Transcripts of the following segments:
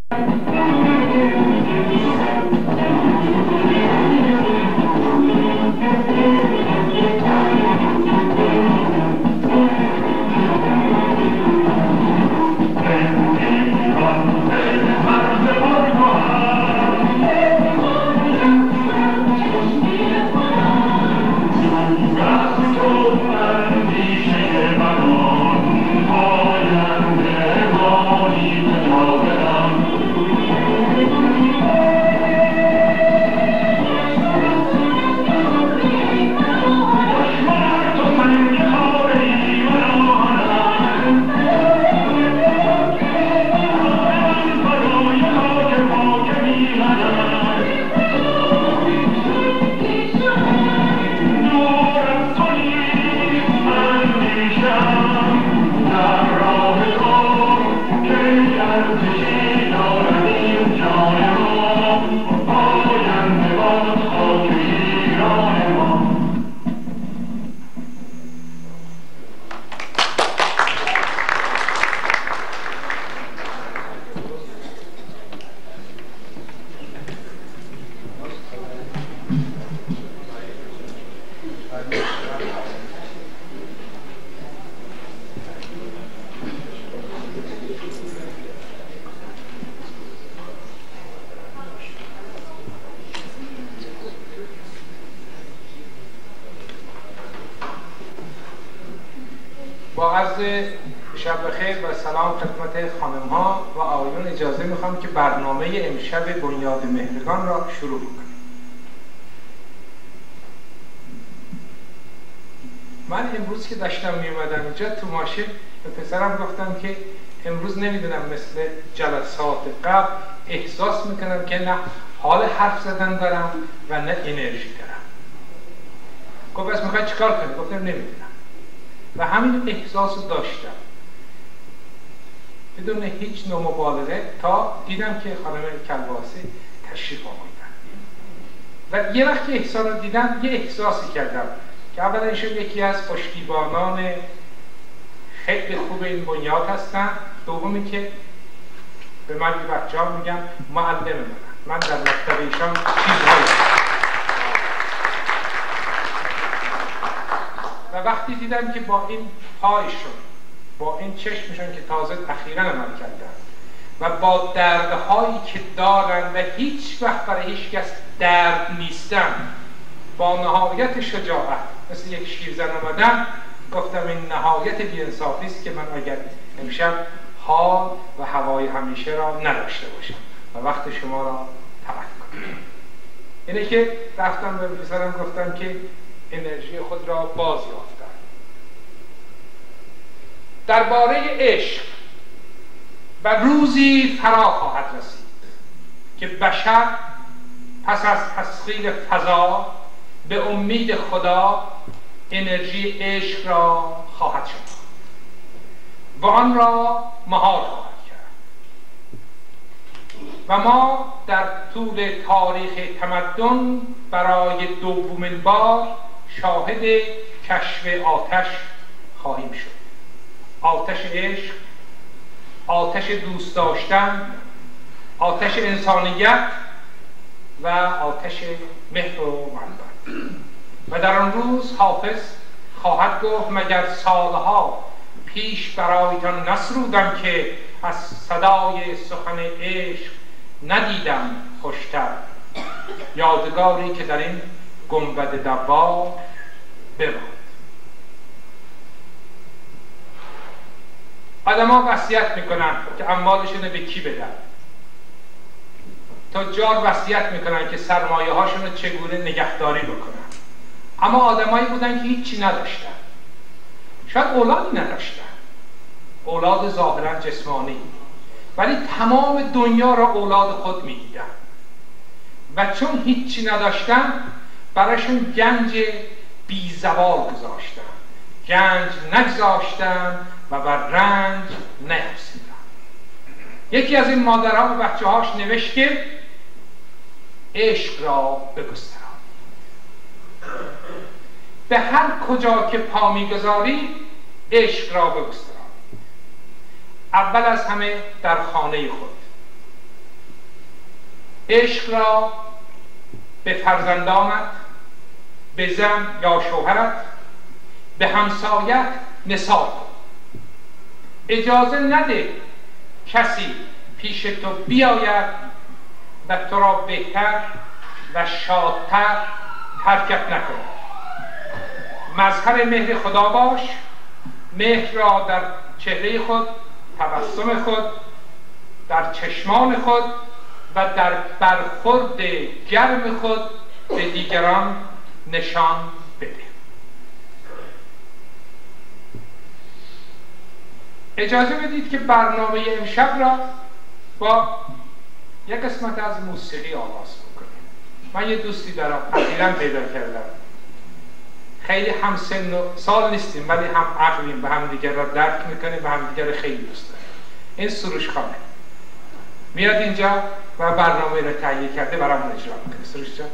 با عرض شب بخیر و سلام خدمت خانم ها و آقایون اجازه میخوام که برنامه امشب بنیاد مهرگان را شروع کنم. من امروز که داشتم میومدم اینجا تو ماشین به پسرم گفتم که امروز نمیدونم مثل جلسات قبل احساس میکنم که نه حال حرف زدن دارم و نه انرژی دارم. گفت بس میخوای چیکار کنی؟ گفتم نمیدونم و همین احساس رو داشتم بدون هیچ نوع مبالغه تا دیدم که خانم کلباسی تشریف آوردن و یه وقت که احساس رو دیدم یه احساسی کردم که اولا ایشون یکی از پشتیبانان خیلی خوب این بنیاد هستن، دومی که به من بچه ها میگم معلم من در مکتب ایشان چیزهایی و وقتی دیدم که با این پایشون با این چشمشون که تازه اخیراً عمل کردن و با دردهایی که دارن و هیچ وقت برای هیچ کس درد نیستن با نهایت شجاعت مثل یک شیرزن آمدن، گفتم این نهایت بی‌انصافی است که من اگر امشب حال و هوای همیشه را نداشته باشم و وقت شما را ترک کنم. اینه که رفتم به پسرم گفتم که انرژی خود را باز یافتم. درباره عشق و روزی فرا خواهد رسید که بشر پس از تسخیر فضا به امید خدا انرژی عشق را خواهد شد و آن را مهار خواهد کرد و ما در طول تاریخ تمدن برای دومین بار شاهد کشف آتش خواهیم شد. آتش عشق، آتش دوست داشتن، آتش انسانیت و آتش مهر و محبت. و در آن روز حافظ خواهد گفت مگر سالها پیش برایتان نسرودم که از صدای سخن عشق ندیدم خوشتر، یادگاری که در این گنبد دوار بماند. آدم‌ها وصیت میکنن که اموالشون به کی بدن. تجار وصیت میکنن که سرمایه هاشون رو چگونه نگهداری بکنن. اما آدمایی بودن که هیچی نداشتن، شاید اولادی نداشتن، اولاد ظاهرا جسمانی، ولی تمام دنیا را اولاد خود میدیدن و چون هیچی نداشتن براشون گنج بیزوال گذاشتن، گنج نگذاشتن و بر رنج نیفزودن. یکی از این مادرها به بچه هاش نوشت که عشق را بگستران، به هر کجا که پا میگذاری عشق را بگستران. اول از همه در خانه خود، عشق را به فرزندانت، به زن یا شوهرت، به همسایت نثار کن. اجازه نده کسی پیش تو بیاید و تو را بهتر و شادتر ترکت نکند. مظهر مهر خدا باش. مهر را در چهره خود، تبسم خود، در چشمان خود و در برخورد گرم خود به دیگران نشان بده. اجازه بدید که برنامه امشب را با یک قسمت از موسیقی آغاز بکنیم. من یه دوستی دارم، اخیراً پیدا کردم. خیلی هم سن و سال نیستیم ولی هم عقلیم، به هم دیگر را درک میکنیم و هم دیگر خیلی دوست داریم. این سروش خانه میاد اینجا و برنامه را تهیه کرده برامون اجرا میکنه. سروش جان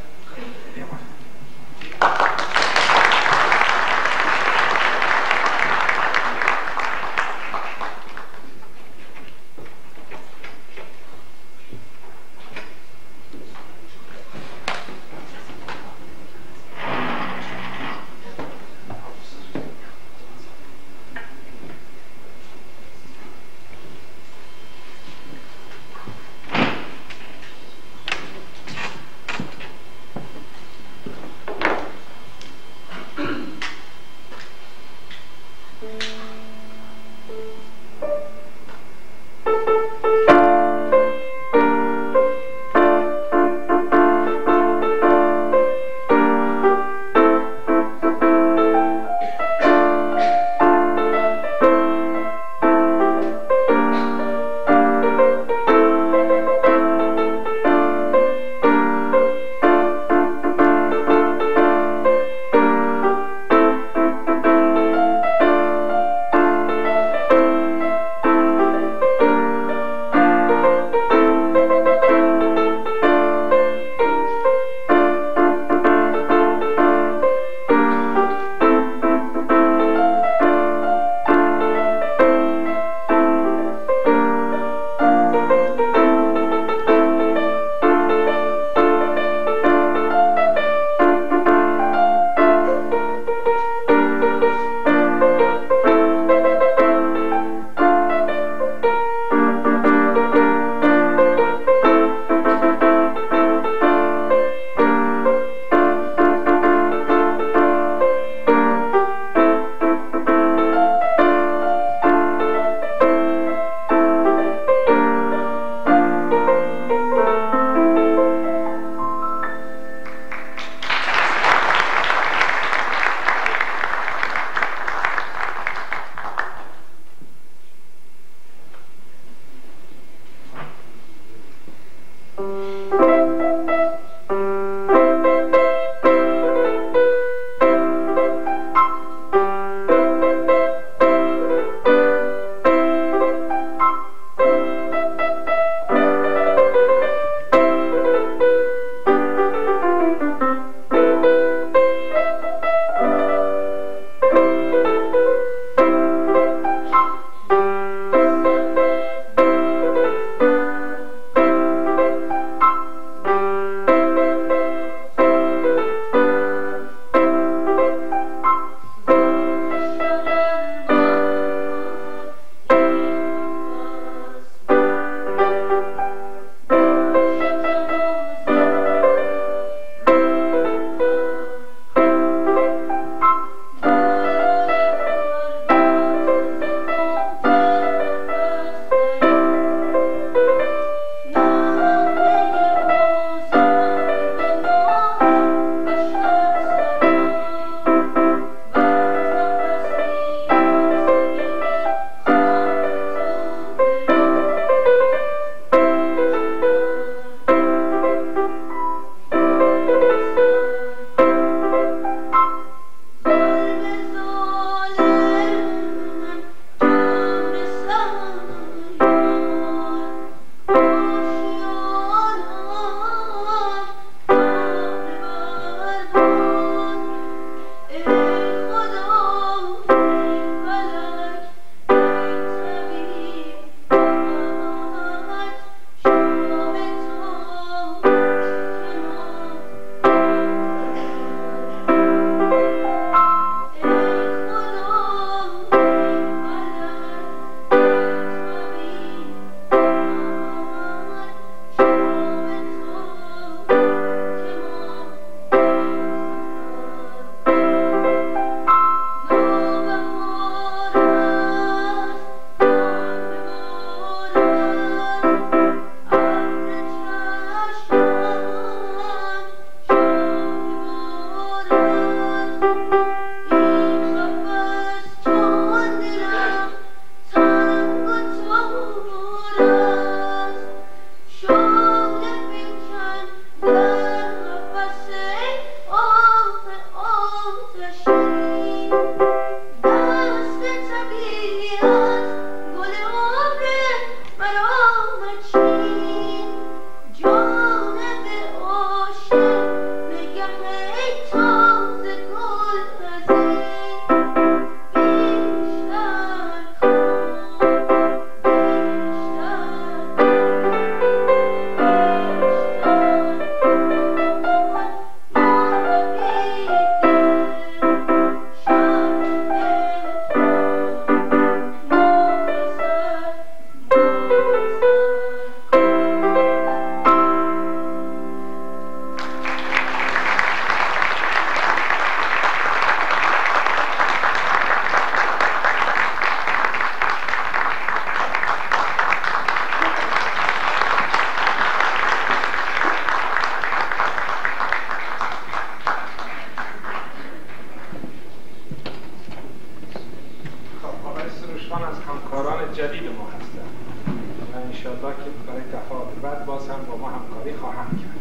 ما هستند و انشاءالله که برای دفعات بعد باز هم با ما همکاری خواهم کرد.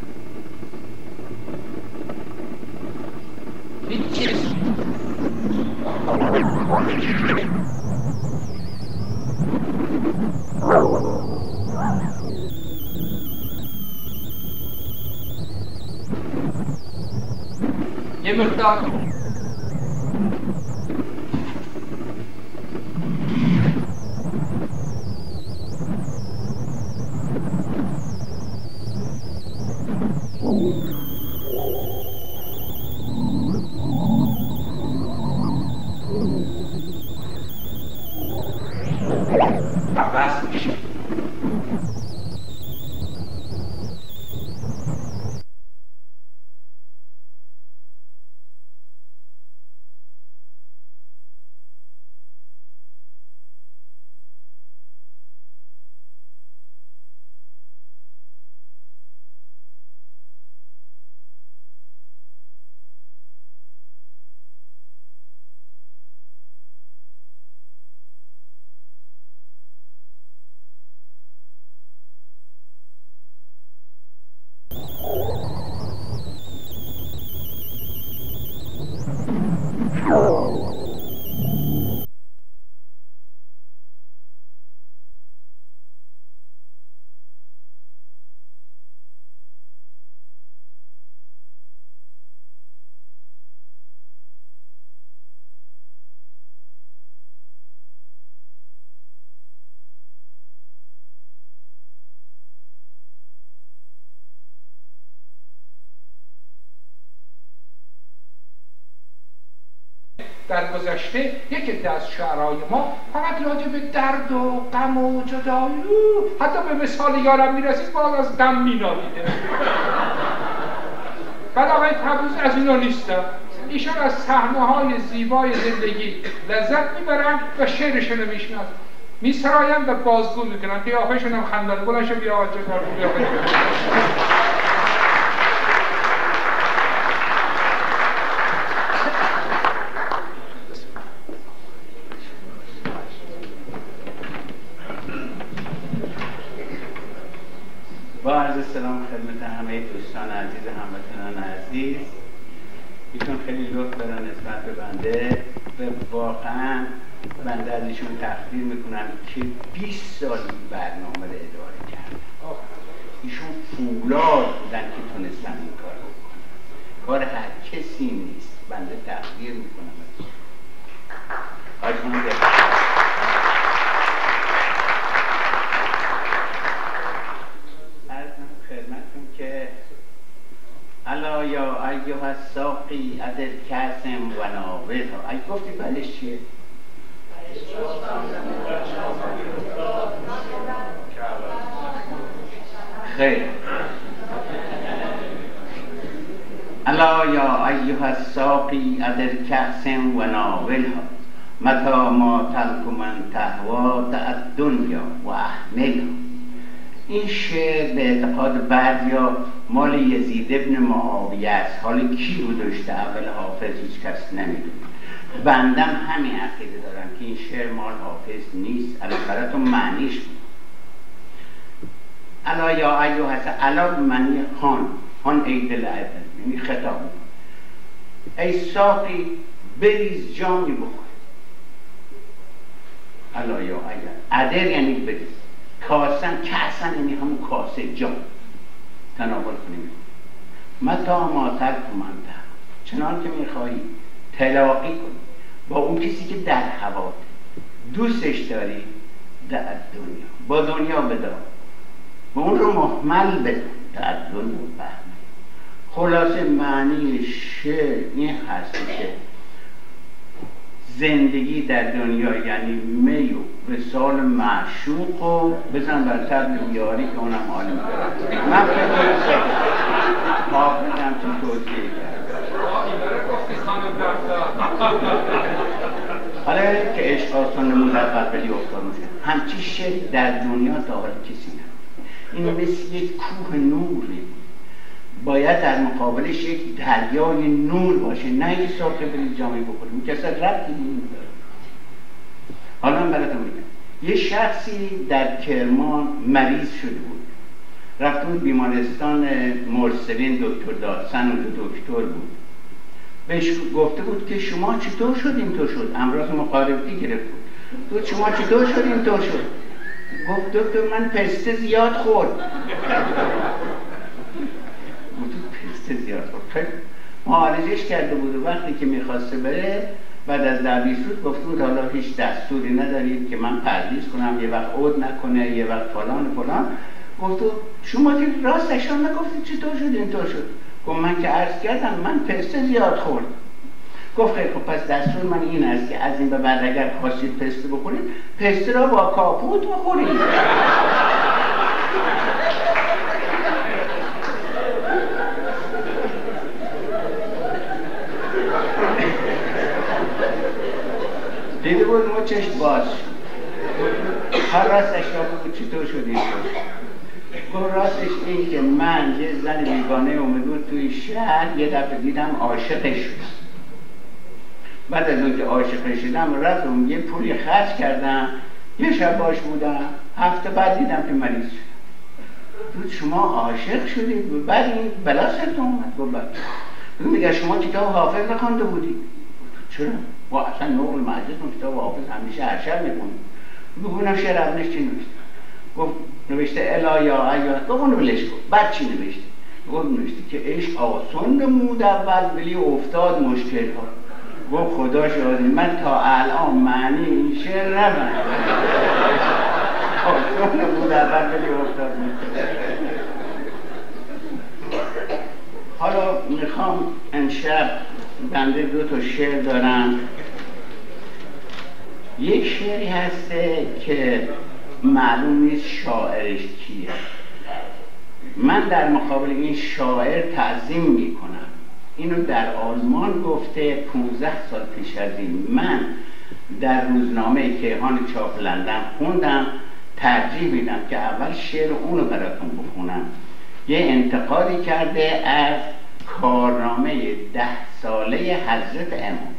هیچ چیز یه مقدار عوض میشه. در گذشته یک عده از شعرهای ما فقط راجع به درد و غم و جدایی حتی به مثال یارم میرسید باز از غم مینالیده. بعد آقای طبوز از اینا نیستن، ایشان از صحنه‌های زیبای زندگی لذت میبرن و شعرشون رو میشنن، میسراین و بازگو میکنن. قیافه‌شون هم خندان بلند شو بیا آجه کار بیا. با عرض سلام خدمت همه دوستان عزیز، هموطنان عزیز. ایشون خیلی لطف دارن نسبت به بنده و واقعا بنده از ایشون تقدیر میکنم که 20 سال برنامه رو اداره کردن. ایشون فولاد بودن که تونستن این کار بکنن. کار هر کسی نیست. بنده تقدیر میکنم از خدمتتون که الا یا ایها الساقی ادر کاسم و ناولها. اگه گفتی بلش چیه؟ خیر. الا یا ایها الساقی ادر کاسم و ناولها متا ما تلک من تهوا الدنیا و احملها. این شعر به اعتقاد بعضیا مال یزید ابن معاویه است. حالا کی رو داشته اول حافظ هیچ کس نمیدونه. بندم همین عقیده دارم که این شعر مال حافظ نیست. الان براتون معنیش بود. الا یا ایها هست الا به معنی خان ای دل عدل، یعنی خطاب. ای ساقی بریز جامی بخور. الا یا ایها عدل یعنی بریز. کاسن یعنی همون کاسه جام تناول کنیم. متا ما تلک من ته، چنان که میخواهی تلاقی کنی با اون کسی که در هوا دوستش داری در دنیا، با دنیا بدار و اون رو محمل بده در دنیا بهمه. خلاصه معنی شعر این هست که زندگی در دنیا یعنی می و وصال معشوق و بزن بر طبل یاری که اونم حال می‌کنه. من خیلی حافظم چون توصیه کرد. حالا که عشق آسان نمود از بلبلی افتاد میشه، همچی شعر در دنیا تا حالا کسی نه. این مثل یک کوه نوری، باید در مقابلش یک دریای نور باشه، نه یک ساقه بری جامی بخوریم که اصلا ربطی نداره. حالا من براتون میگم یه شخصی در کرمان مریض شده بود، رفته بود بیمارستان مرسلین، دکتر دادسن اونجا دکتر بود، بهش گفته بود که شما چطور شد اینطور شد، امراض مقاربتی گرفت بود، شما چطور شد اینطور شد؟ گفت دکتر من پسته زیاد خورد. پسته زیاد خورد، معالجش کرده بود و وقتی که میخواسته بره بعد از 10-20 روز گفته بود حالا هیچ دستوری ندارید که من پرهیز کنم، یه وقت عود نکنه، یه وقت فلان فلان. گفت شما که راستشان نگفتید چطور شد اینطور شد؟ گفت من که عرض کردم من پسته زیاد خورد. گفت خیلی خب پس دستور من این است که از این به بعد اگر خواستید پسته بخورید پسته را با کاپوت بخورید. دیده بود ما چشم باز هر راستش را بود چطور شد این شد؟ گفت راستش این که من یه زن بیگانه اومد بود توی شهر، یه دفعه دیدم عاشقش شدم. بعد از اون که عاشقش شدم رفتم یه پولی خرج کردم، یه شب باش بودم، هفته بعد دیدم که مریض شد. گفت شما عاشق شدید بعد این بلا سرتون اومد؟ گفت بله. میگه شما کتاب حافظ نخونده بودی؟ چرا؟ و اصلا نقل معجزتون کتاب حافظ همیشه هر شب میخونید. بگونم شعر اولش چی نوشته؟ گفت نوشته الا یا ایا. گفت اونو بلش کن. بعد چی نوشته؟ گفت نوشته که عشق آسان نمود اول ولی افتاد مشکل ها. گفت خدا شاهده من تا الان معنی این شعر نفهمیدم. آسان نمود اول ولی افتاد مشکل. حالا میخوام امشب بنده 2 تا شعر دارم. یک شعری هسته که معلوم نیست شاعرش کیه. من در مقابل این شاعر تعظیم میکنم. اینو در آلمان گفته 15 سال پیش از این. من در روزنامه کیهان چاپ لندن خوندم، ترجیح میدم که اول شعر اونو براتون بخونم. یه انتقادی کرده از کارنامه 10 ساله حضرت امام.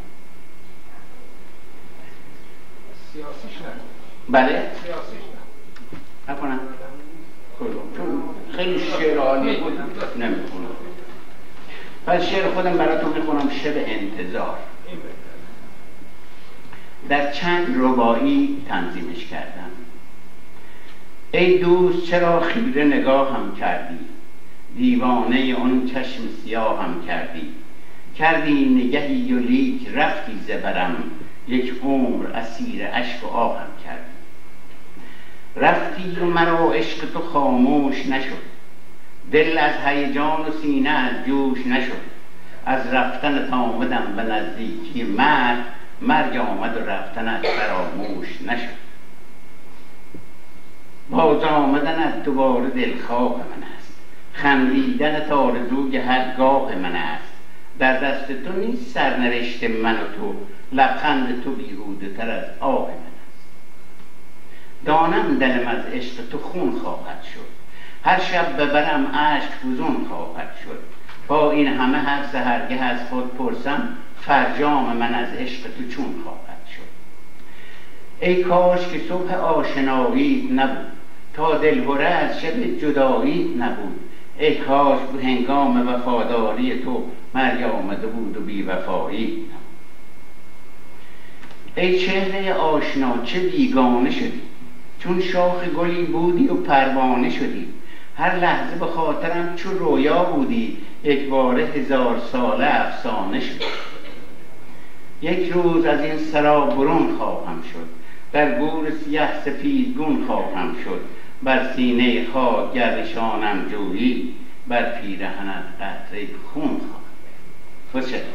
سیاسیش بله؟ سیاسیش نکنم چون خیلی شعر عالی بود نمیخونم. پس شعر خودم براتون میخونم. شب انتظار. در چند رباعی تنظیمش کردم. ای دوست چرا خیره نگاه هم کردی، دیوانه اون چشم سیاه هم کردی نگهی و لیک رفتی زبرم، یک عمر اسیر اشک و آه هم کردی. رفتی و مرا عشق تو خاموش نشد، دل از هیجان و سینه از جوش نشد. از رفتنت آمدم به نزدیکی مرگ آمد و رفتنت فراموش نشد. باز آمدنت دوباره دلخواه من است، خندیدنت آرزوی هر گاه من است. در دست تو نیست سرنوشت من و تو، لبخند تو بیهوده تر از آه من است. دانم دلم از عشق تو خون خواهد شد، هر شب ببرم اشک فزون خواهد شد. با این همه هر سحرگه از خود پرسم، فرجام من از عشق تو چون خواهد شد. ای کاش که صبح آشنایی نبود، تا دلهره از شب جدایی نبود. ای کاش به هنگام وفاداری تو مرگ آمده بود و بی وفایی نبود. ای چهره آشنا چه بیگانه شدی، چون شاخ گلی بودی و پروانه شدی. هر لحظه به خاطرم چو رویا بودی، یک باره 1000 ساله افسانه شدی. یک روز از این سرا برون خواهم شد، در گور سیه سفیدگون خواهم شد. بر سینه خاک گردشانم جویی، بر پیرهنت قطره خون خواهم. خوش شد.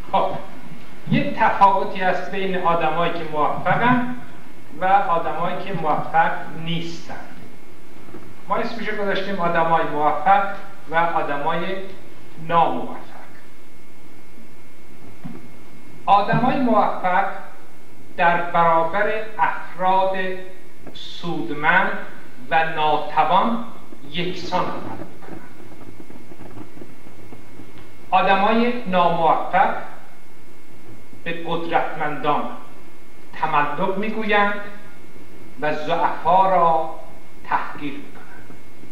خب یک تفاوتی هست بین آدمایی که موفقن و آدمایی که موفق نیستن. ما اسمش رو گذاشتیم آدمای موفق و آدمای ناموفق. آدمای موفق در برابر افراد سودمند و ناتوان یکسان عمل میکنند. آدمای ناموفق به قدرتمندان تملق میگویند و ضعفا را تحقیر میکنند.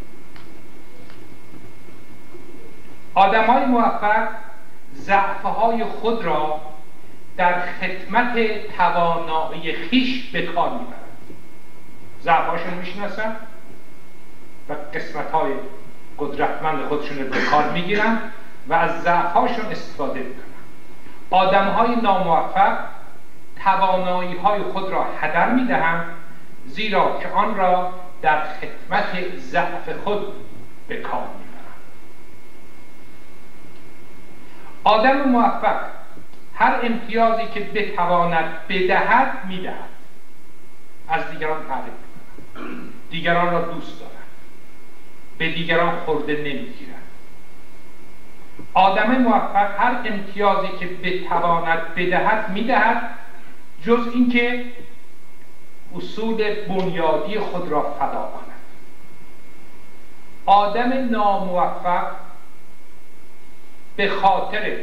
آدمای موفق ضعفهای خود را در خدمت توانایی خیش به کار میبرند. ضعف‌هاشون میشناسن و قسمت‌های قدرتمند خودشون رو به کار میگیرن و از ضعف‌هاشون استفاده میکنن. آدم‌های ناموفق توانایی‌های خود را هدر میدهند، زیرا که آن را در خدمت ضعف خود به کار میبرند. آدم موفق هر امتیازی که بتواند بدهد میدهد. از دیگران تعریف می‌کند، دیگران را دوست دارد، به دیگران خورده نمیگیرد. آدم موفق هر امتیازی که بتواند بدهد میدهد، جز اینکه اصول بنیادی خود را فدا کند. آدم ناموفق به خاطر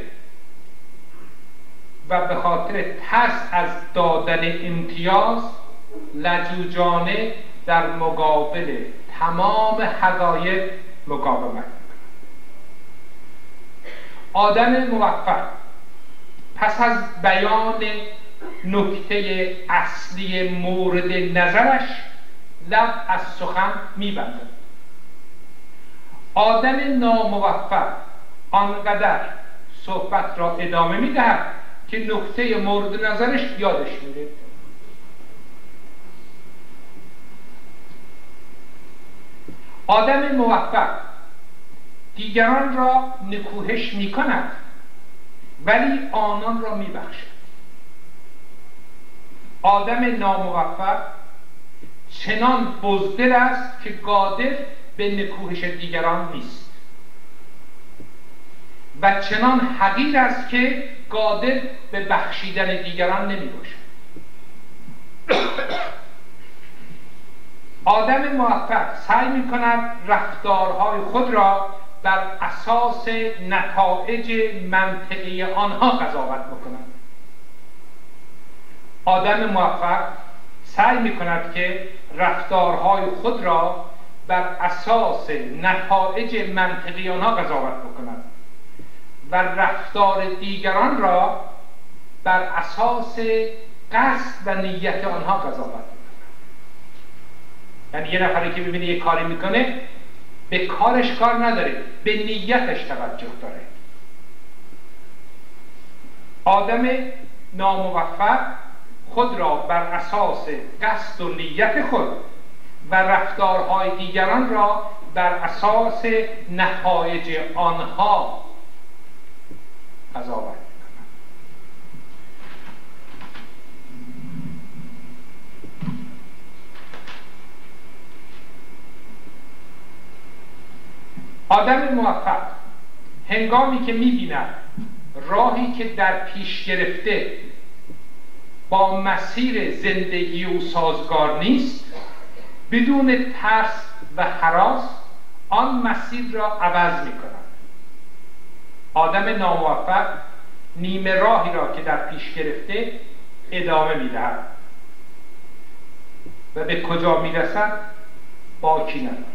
ترس از دادن امتیاز لجوجانه در مقابل تمام حقایق مقاومت می‌کند. آدم موفق پس از بیان نکته اصلی مورد نظرش لب از سخن می‌بندد. آدم ناموفق آنقدر صحبت را ادامه می‌دهد که نکته مورد نظرش یادش میره. آدم موفق دیگران را نکوهش می کند ولی آنان را می بخشد. آدم ناموفق چنان بزدل است که قادر به نکوهش دیگران نیست و چنان حقیر است که قادر به بخشیدن دیگران نمی باشد. آدم موفق سعی می کند رفتارهای خود را بر اساس نتایج منطقی آنها قضاوت بکند. آدم موفق سعی می کند که رفتارهای خود را بر اساس نتایج منطقی آنها قضاوت بکند و رفتار دیگران را بر اساس قصد و نیت آنها قضاوت بکند. یعنی یه نفری که ببینه یه کاری میکنه به کارش کار نداره، به نیتش توجه داره. آدم ناموفق خود را بر اساس قصد و نیت خود و رفتارهای دیگران را بر اساس نتایج آنها قضاوت می‌کند. آدم موفق هنگامی که می‌بیند راهی که در پیش گرفته با مسیر زندگی او سازگار نیست، بدون ترس و هراس آن مسیر را عوض می‌کند. آدم ناموفق نیمه راهی را که در پیش گرفته ادامه می‌دهد و به کجا می‌رسد باکی ندارد.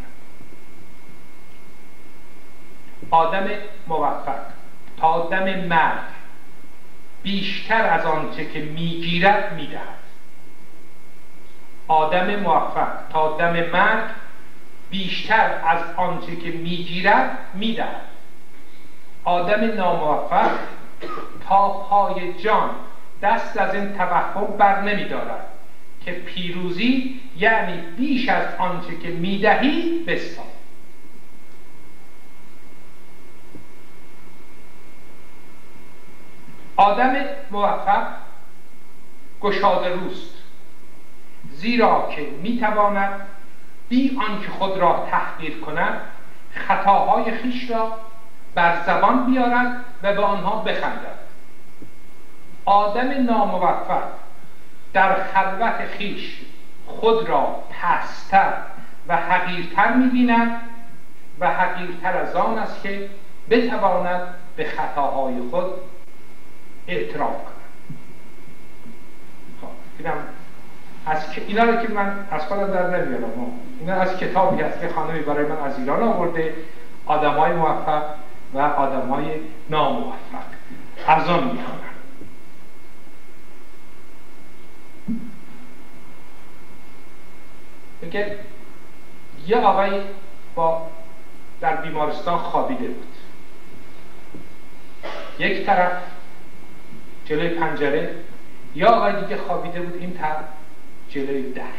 آدم موفق تا دم مرگ بیشتر از آنچه که میگیرد میدهد. آدم موفق تا دم مرگ بیشتر از آنچه که میگیرد میدهد. آدم ناموفق تا پای جان دست از این توهم بر نمیدارد که پیروزی یعنی بیش از آنچه که میدهی بستان. آدم موفق گشاده روست، زیرا که میتواند بی آنکه خود را تحقیر کند خطاهای خویش را بر زبان بیارد و به آنها بخندد. آدم ناموفق در خلوت خویش خود را پست‌تر و حقیرتر می‌بیند و حقیرتر از آن است که بتواند به خطاهای خود اعتراف کند. خب اینا رو که من از خودم در نمیارم، اینا از کتابی هست که خانمی برای من از ایران آورده، آدمای موفق و آدمای ناموفق، از آن میخونم. میگه یه آقای در بیمارستان خوابیده بود، یک طرف جلوی پنجره، یا آقای دیگه خوابیده بود این طرف جلوی در.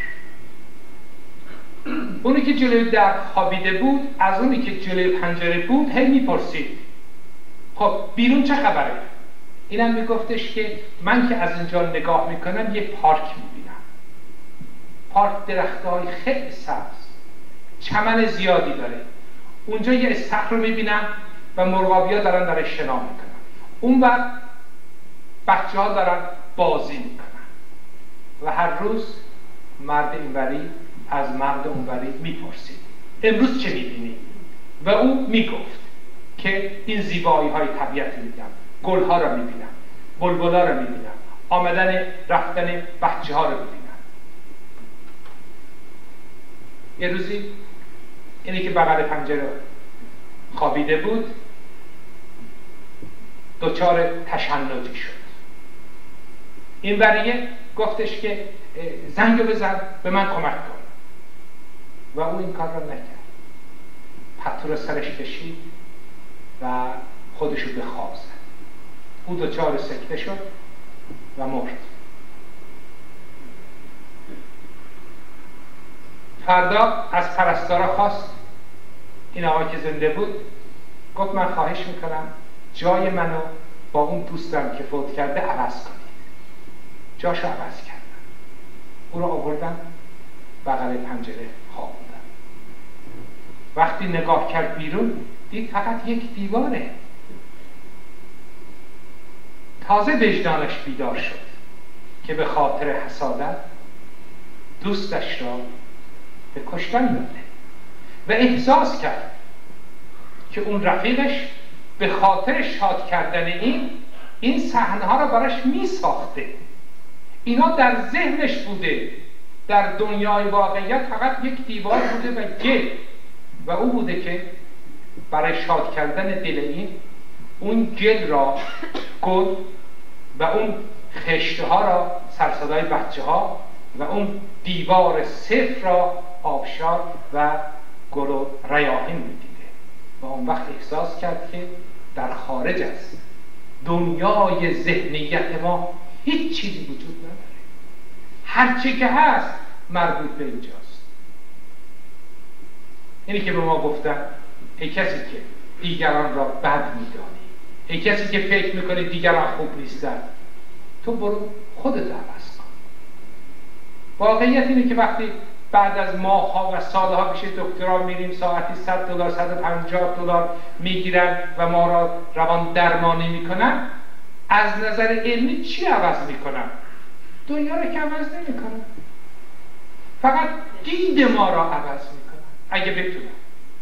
اونی که جلوی در خوابیده بود از اونی که جلوی پنجره بود هی میپرسید خب بیرون چه خبره؟ اینم میگفتش که من که از اینجا نگاه میکنم یه پارک میبینم، پارک درختهای خیلی سبز، چمن زیادی داره، اونجا یه استخر رو میبینم و مرغابیا دارن درش شنا میکنن، اون وقت بچه ها دارن بازی میکنن و هر روز مرد اینوری از مرد اونوری میپرسید امروز چه میبینی؟ و او میگفت که این زیبایی های طبیعت میبینم، گل ها رو میبینم، بلبلا رو میبینم، آمدن رفتن بچه ها رو میبینم. یه روزی اینی که بغل پنجره خوابیده بود دچار تشنجی شد. این وریه گفتش که زنگ بزن به من کمک کن و او این کار را نکرد، پتو رو سرش کشید و خودشو به خواب زد. او دچار سکته شد و مرد. فردا از پرستارا خواست، این آقا که زنده بود گفت من خواهش میکنم جای منو با اون دوستم که فوت کرده عوض کنید. جاشو عوض کردن، او رو آوردن بغل پنجره خوابوندن. وقتی نگاه کرد بیرون دید فقط یک دیواره. تازه وجدانش بیدار شد که به خاطر حسادت دوستش را به کشتن داده و احساس کرد که اون رفیقش به خاطر شاد کردن این صحنه‌ها را براش می ساخته. اینا در ذهنش بوده، در دنیای واقعیت فقط یک دیوار بوده و گل، و او بوده که برای شاد کردن دل اون گل را گل و اون خشته ها را سرصدای بچه ها و اون دیوار صفر را آبشار و گل و ریاحین میدیده و اون وقت احساس کرد که در خارج از دنیای ذهنیت ما هیچ چیزی وجود نداره، هرچی که هست مربوط به اینجاست. اینی که به ما گفتن ای کسی که دیگران را بد میدانی، ای کسی که فکر میکنه دیگران خوب نیستن، تو برو خودت عوض کن. واقعیت اینه که وقتی بعد از ماه‌ها و سال‌ها پیش دکترا میریم ساعتی $100 $150 میگیرن و ما را روان درمانی میکنن، از نظر علمی چی عوض میکنن؟ دنیا را که عوض نمیکنن، فقط دید ما را عوض میکنن. اگه بتونن،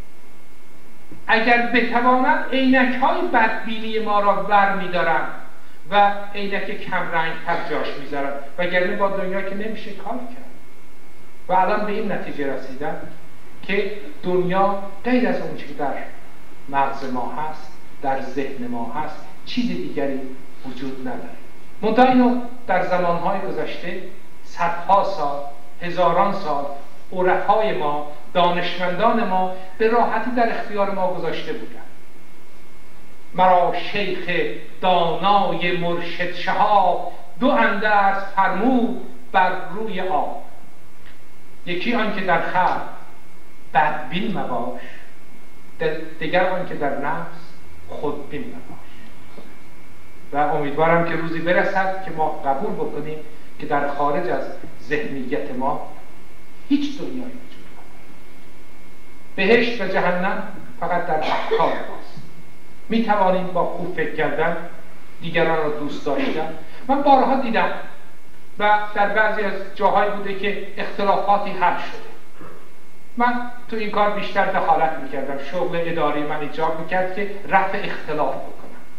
اگر بتوانند عینک‌های بدبینی ما را ور میدارن و عینک کم رنگ تر جاش میذارن، وگرنه با دنیا که نمیشه کار کرد. و الان به این نتیجه رسیدن که دنیا غیر از اون چیزی در مغز ما هست، در ذهن ما هست، چیز دیگری وجود نداره. منتها اینو در زمانهای گذشته صدها سال، هزاران سال عرفای ما، دانشمندان ما به راحتی در اختیار ما گذاشته بودن. مرا شیخ دانای مرشد شهاب دو اندرز فرمود بر روی آب، یکی آن که در خلق بدبین مباش، دیگر آن که در نفس خودبین مباش. و امیدوارم که روزی برسد که ما قبول بکنیم که در خارج از ذهنیت ما هیچ دنیایی وجود نداره. بهشت و جهنم فقط در افکار ماست. می توانیم با خوب فکر کردن دیگران را دوست داشتن. من بارها دیدم و در بعضی از جاهای بوده که اختلافاتی حل شده. من تو این کار بیشتر دخالت میکردم. شغل اداری من ایجاب میکرد که رفع اختلاف بکنم.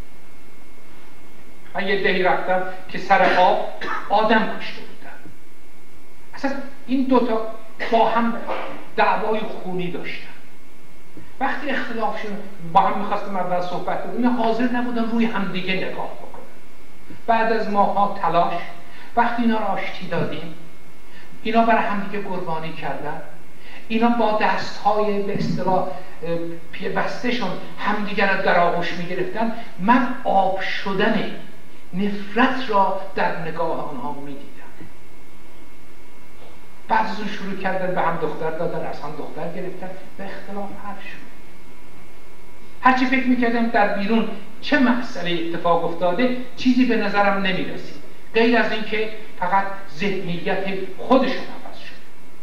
من یه دهی رفتم که سر آدم کشته بودن. اصلا این دوتا با هم دعوای خونی داشتن. وقتی اختلاف شد با هم میخواستم اول صحبت کنم، اینا حاضر نبودن روی هم دیگه نگاه بکنن. بعد از ماها تلاش وقتی اینا را آشتی دادیم، اینا برای هم دیگه قربانی کردن، اینا با دستهای به اصطلاح پیوسته‌شون همدیگر را در آغوش میگرفتن، من آب شدن نفرت را در نگاه آنها میدیدم. بعضیشون شروع کردن به هم دختر دادن، از هم دختر گرفتن و اختلاف حل شد. هرچی فکر میکردم در بیرون چه مسئله اتفاق افتاده چیزی به نظرم نمیرسید غیر از اینکه فقط ذهنیت خودشون عوض شد.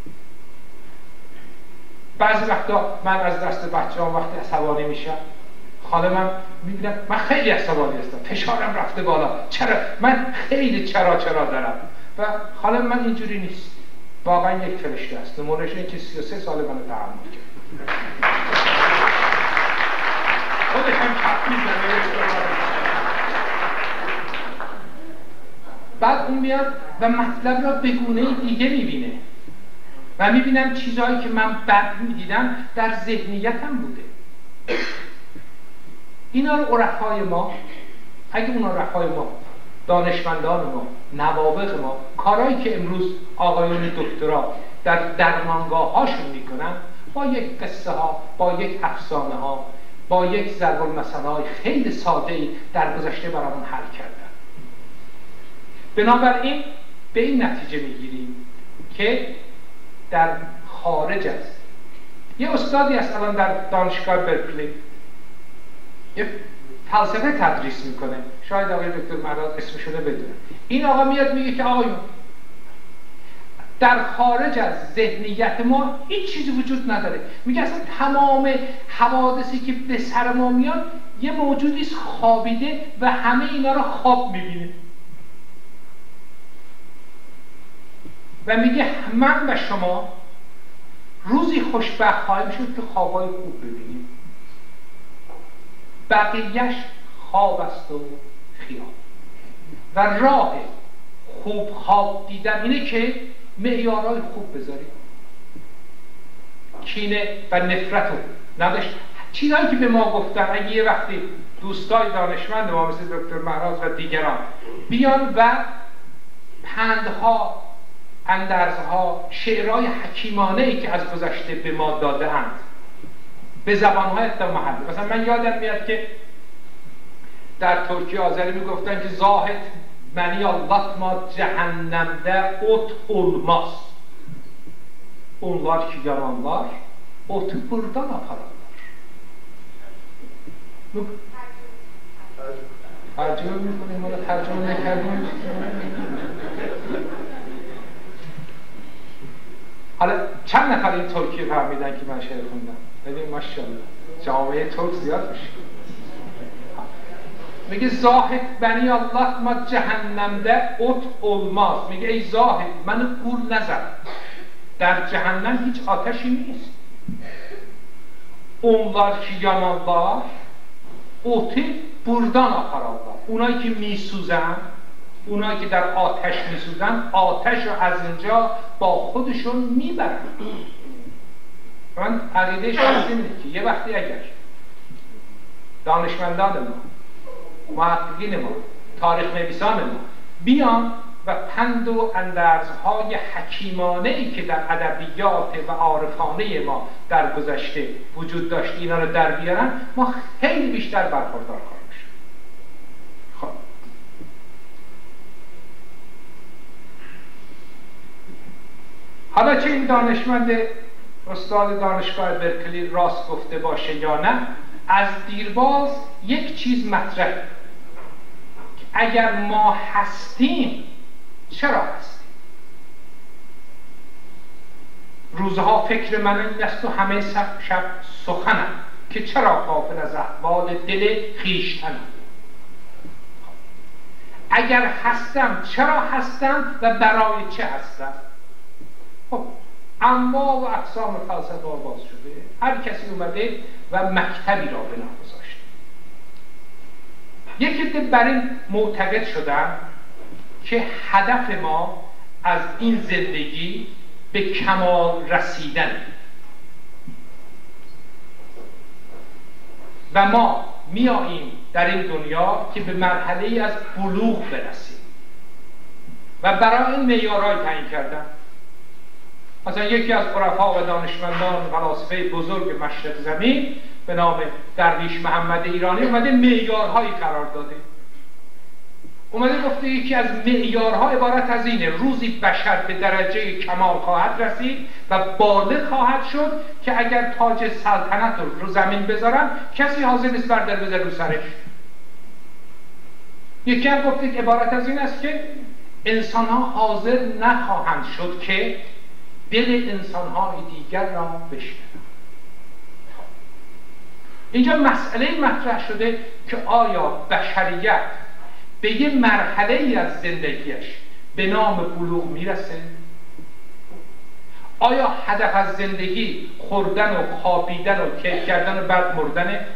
بعضی وقتا من از دست بچه‌ام وقتی عصبانی میشم، خانمم میبینم من خیلی عصبانی هستم، فشارم رفته بالا، چرا من خیلی چرا دارم و خانم من اینجوری نیست، واقعا یک فرشته است. نمونهش اینه که 33 سال منو تحمل کرد. خودش هم کف میزنه. بعد اون میاد و مطلب را به گونه دیگه میبینه و میبینم چیزهایی که من بد میدیدم در ذهنیتم بوده. اینا رو عرفای ما، اگه اون عرفای ما، دانشمندان ما، نوابغ ما، کارهایی که امروز آقایون دکترا در درمانگاه هاشون میکنن، با یک قصه ها، با یک افسانه ها، با یک ضرب المثل های خیلی ساده‌ای در گذشته برامون حل کردن. بنابراین به این نتیجه میگیریم که در خارج از یه استادی هست الان در دانشگاه برکلی یه فلسفه تدریس میکنه، شاید آقای دکتر مهراز اسمشو بدونه. این آقا میاد میگه که آقایون در خارج از ذهنیت ما هیچ چیزی وجود نداره. میگه اصلا تمام حوادثی که به سر ما میاد یه موجودی خوابیده و همه اینا رو خواب میبینه و میگه من و شما روزی خوشبخت خواهیم شد که خوابای خوب ببینیم، بقیهش خواب است و خیال. و راه خوب خواب دیدن اینه که معیارهای خوب بذاریم، کینه و نفرت رو نداشت. چیزهایی که به ما گفتن، اگه یه وقتی دوستای دانشمند ما مثل دکتر مهراز و دیگران بیان و پندها، اندرزها، شعرهای حکیمانه‌ای که از گذشته به ما داده اند به زبانهای حتی محلی. مثلا من یادم میاد که در ترکیه آذری میگفتن که زاهد منی Allah ما cehennemde ot olmaz. Onlar ki yalanlar otu buradan apararlar. ترجمه میکنیم، ما ترجمه نکردیم. حالا چند نفر این ترکیه فهمیدن که من شعر خوندم؟ ببین ماشاءالله جامعه ترک زیاد میشه. میگه زاهد بنی الله ما جهنمده ات olmaz. میگه ای زاهد منو گول نزن، در جهنم هیچ آتشی نیست. onlar ki yanarlar otu buradan apararlar. اونایی که میسوزن، اونایی که در آتش میسوزن، آتش رو از اینجا با خودشون میبرن. من عقیده شخصی اینه که یه وقتی اگر دانشمندان ما، محققین ما، تاریخ نویسان ما بیان و پند و اندرزهای حکیمانه‌ای که در ادبیات و عارفانه ما در گذشته وجود داشت اینا رو در بیارن، ما خیلی بیشتر برخوردار خواهیم شد. خب حالا چه این دانشمند استاد دانشگاه برکلی راست گفته باشه یا نه، از دیرباز یک چیز مطرح که اگر ما هستیم چرا هستیم؟ روزها فکر من این است و همه شب سخنم که چرا غافل از احوال دل خویشتنم. اگر هستم چرا هستم و برای چه هستم؟ خب انواع و اقسام فلسفه آغاز شده، هر کسی اومده و مکتبی را بنا گذاشته. یک عده بر این معتقد شدن که هدف ما از این زندگی به کمال رسیدن و ما میاییم در این دنیا که به مرحله از بلوغ برسیم و برای این معیارهای تعیین کردن. مثلا یکی از عرفا و دانشمندان فلاسفه بزرگ مشرق زمین به نام درویش محمد ایرانی اومده معیارهایی قرار داده. اومده گفته یکی از معیارها عبارت از اینه: روزی بشر به درجه کمال خواهد رسید و بالغ خواهد شد که اگر تاج سلطنت رو زمین بذارن کسی حاضر نیست بردار بذاره رو سرش. یکی هم گفته عبارت از این است که انسان ها حاضر نخواهند شد که دل انسان های دیگر را بشنوند. اینجا مسئله مطرح شده که آیا بشریت به یه مرحله ای از زندگیش به نام بلوغ میرسه؟ آیا هدف از زندگی خوردن و خوابیدن و کیف کردن و بعد مردنه؟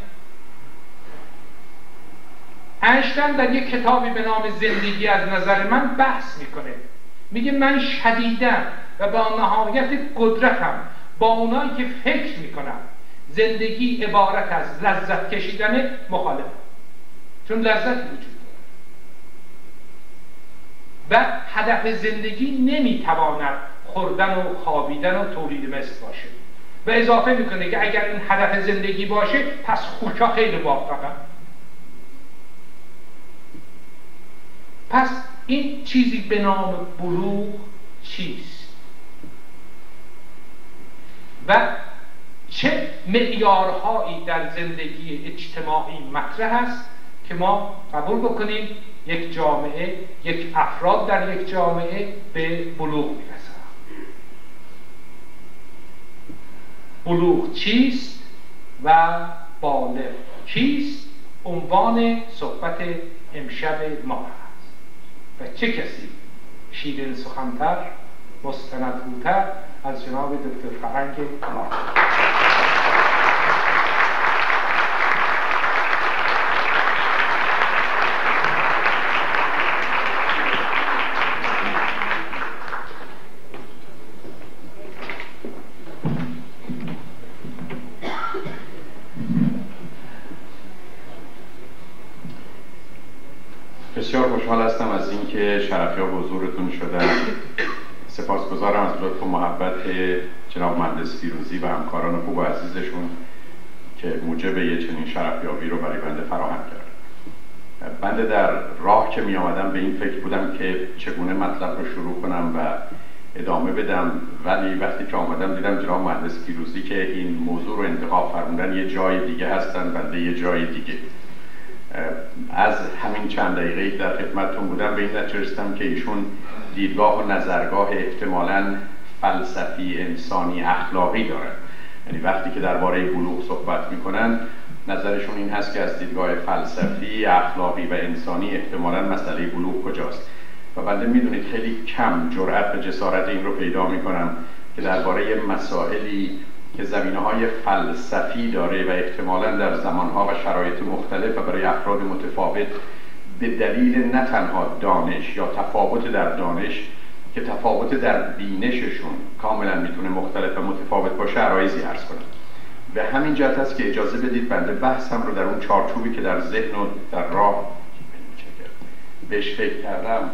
اینشتین در یک کتابی به نام زندگی از نظر من بحث میکنه. میگه من شدیداً و با نهایت قدرتم با اونایی که فکر میکنم زندگی عبارت از لذت کشیدن مخالفم، چون لذت وجود و هدف زندگی نمیتواند خوردن و خوابیدن و تولید مثل باشه. و اضافه میکنه که اگر این هدف زندگی باشه پس خوکا خیلی موفقن. پس این چیزی به نام بلوغ چیست و چه معیارهایی در زندگی اجتماعی مطرح است که ما قبول بکنیم یک جامعه، یک افراد در یک جامعه به بلوغ میرسند. بلوغ چیست و بالغ کیست؟ عنوان صحبت امشب ما هست. و چه کسی شیرین سخنتر، مستندگوتر از جناب دکتر فرهنگ کمال. بسیار خوشحال هستم از اینکه شرفیاب حضورتون شدن. سپاسگزارم از لطف و محبت جناب مهندس فیروزی و همکاران خوب و عزیزشون که موجب یه چنین شرفیابی رو برای بنده فراهم کرد. بنده در راه که می آمدم به این فکر بودم که چگونه مطلب رو شروع کنم و ادامه بدم، ولی وقتی که آمدم دیدم جناب مهندس فیروزی که این موضوع رو انتخاب فرمودن یه جای دیگه هستن، بنده یه جای دیگه. از همین چند دقیقه‌ای در خدمتتون بودم به این نتیجه رسیدم که ایشون دیدگاه و نظرگاه احتمالاً فلسفی، انسانی، اخلاقی دارن. یعنی وقتی که درباره بلوغ صحبت میکنن نظرشون این هست که از دیدگاه فلسفی، اخلاقی و انسانی احتمالاً مسئله بلوغ کجاست. و بنده میدونید خیلی کم جرأت و جسارت این رو پیدا میکنم که درباره مسائلی که زمینه‌های فلسفی داره و احتمالاً در زمانها و شرایط مختلف و برای افراد متفاوت به دلیل نه تنها دانش یا تفاوت در دانش که تفاوت در بینششون کاملا میتونه مختلف و متفاوت باشه عرایضی عرض کنم. به همین جهت است که اجازه بدید بنده بحثم رو در اون چارچوبی که در ذهن و در راه بهش فکر کردم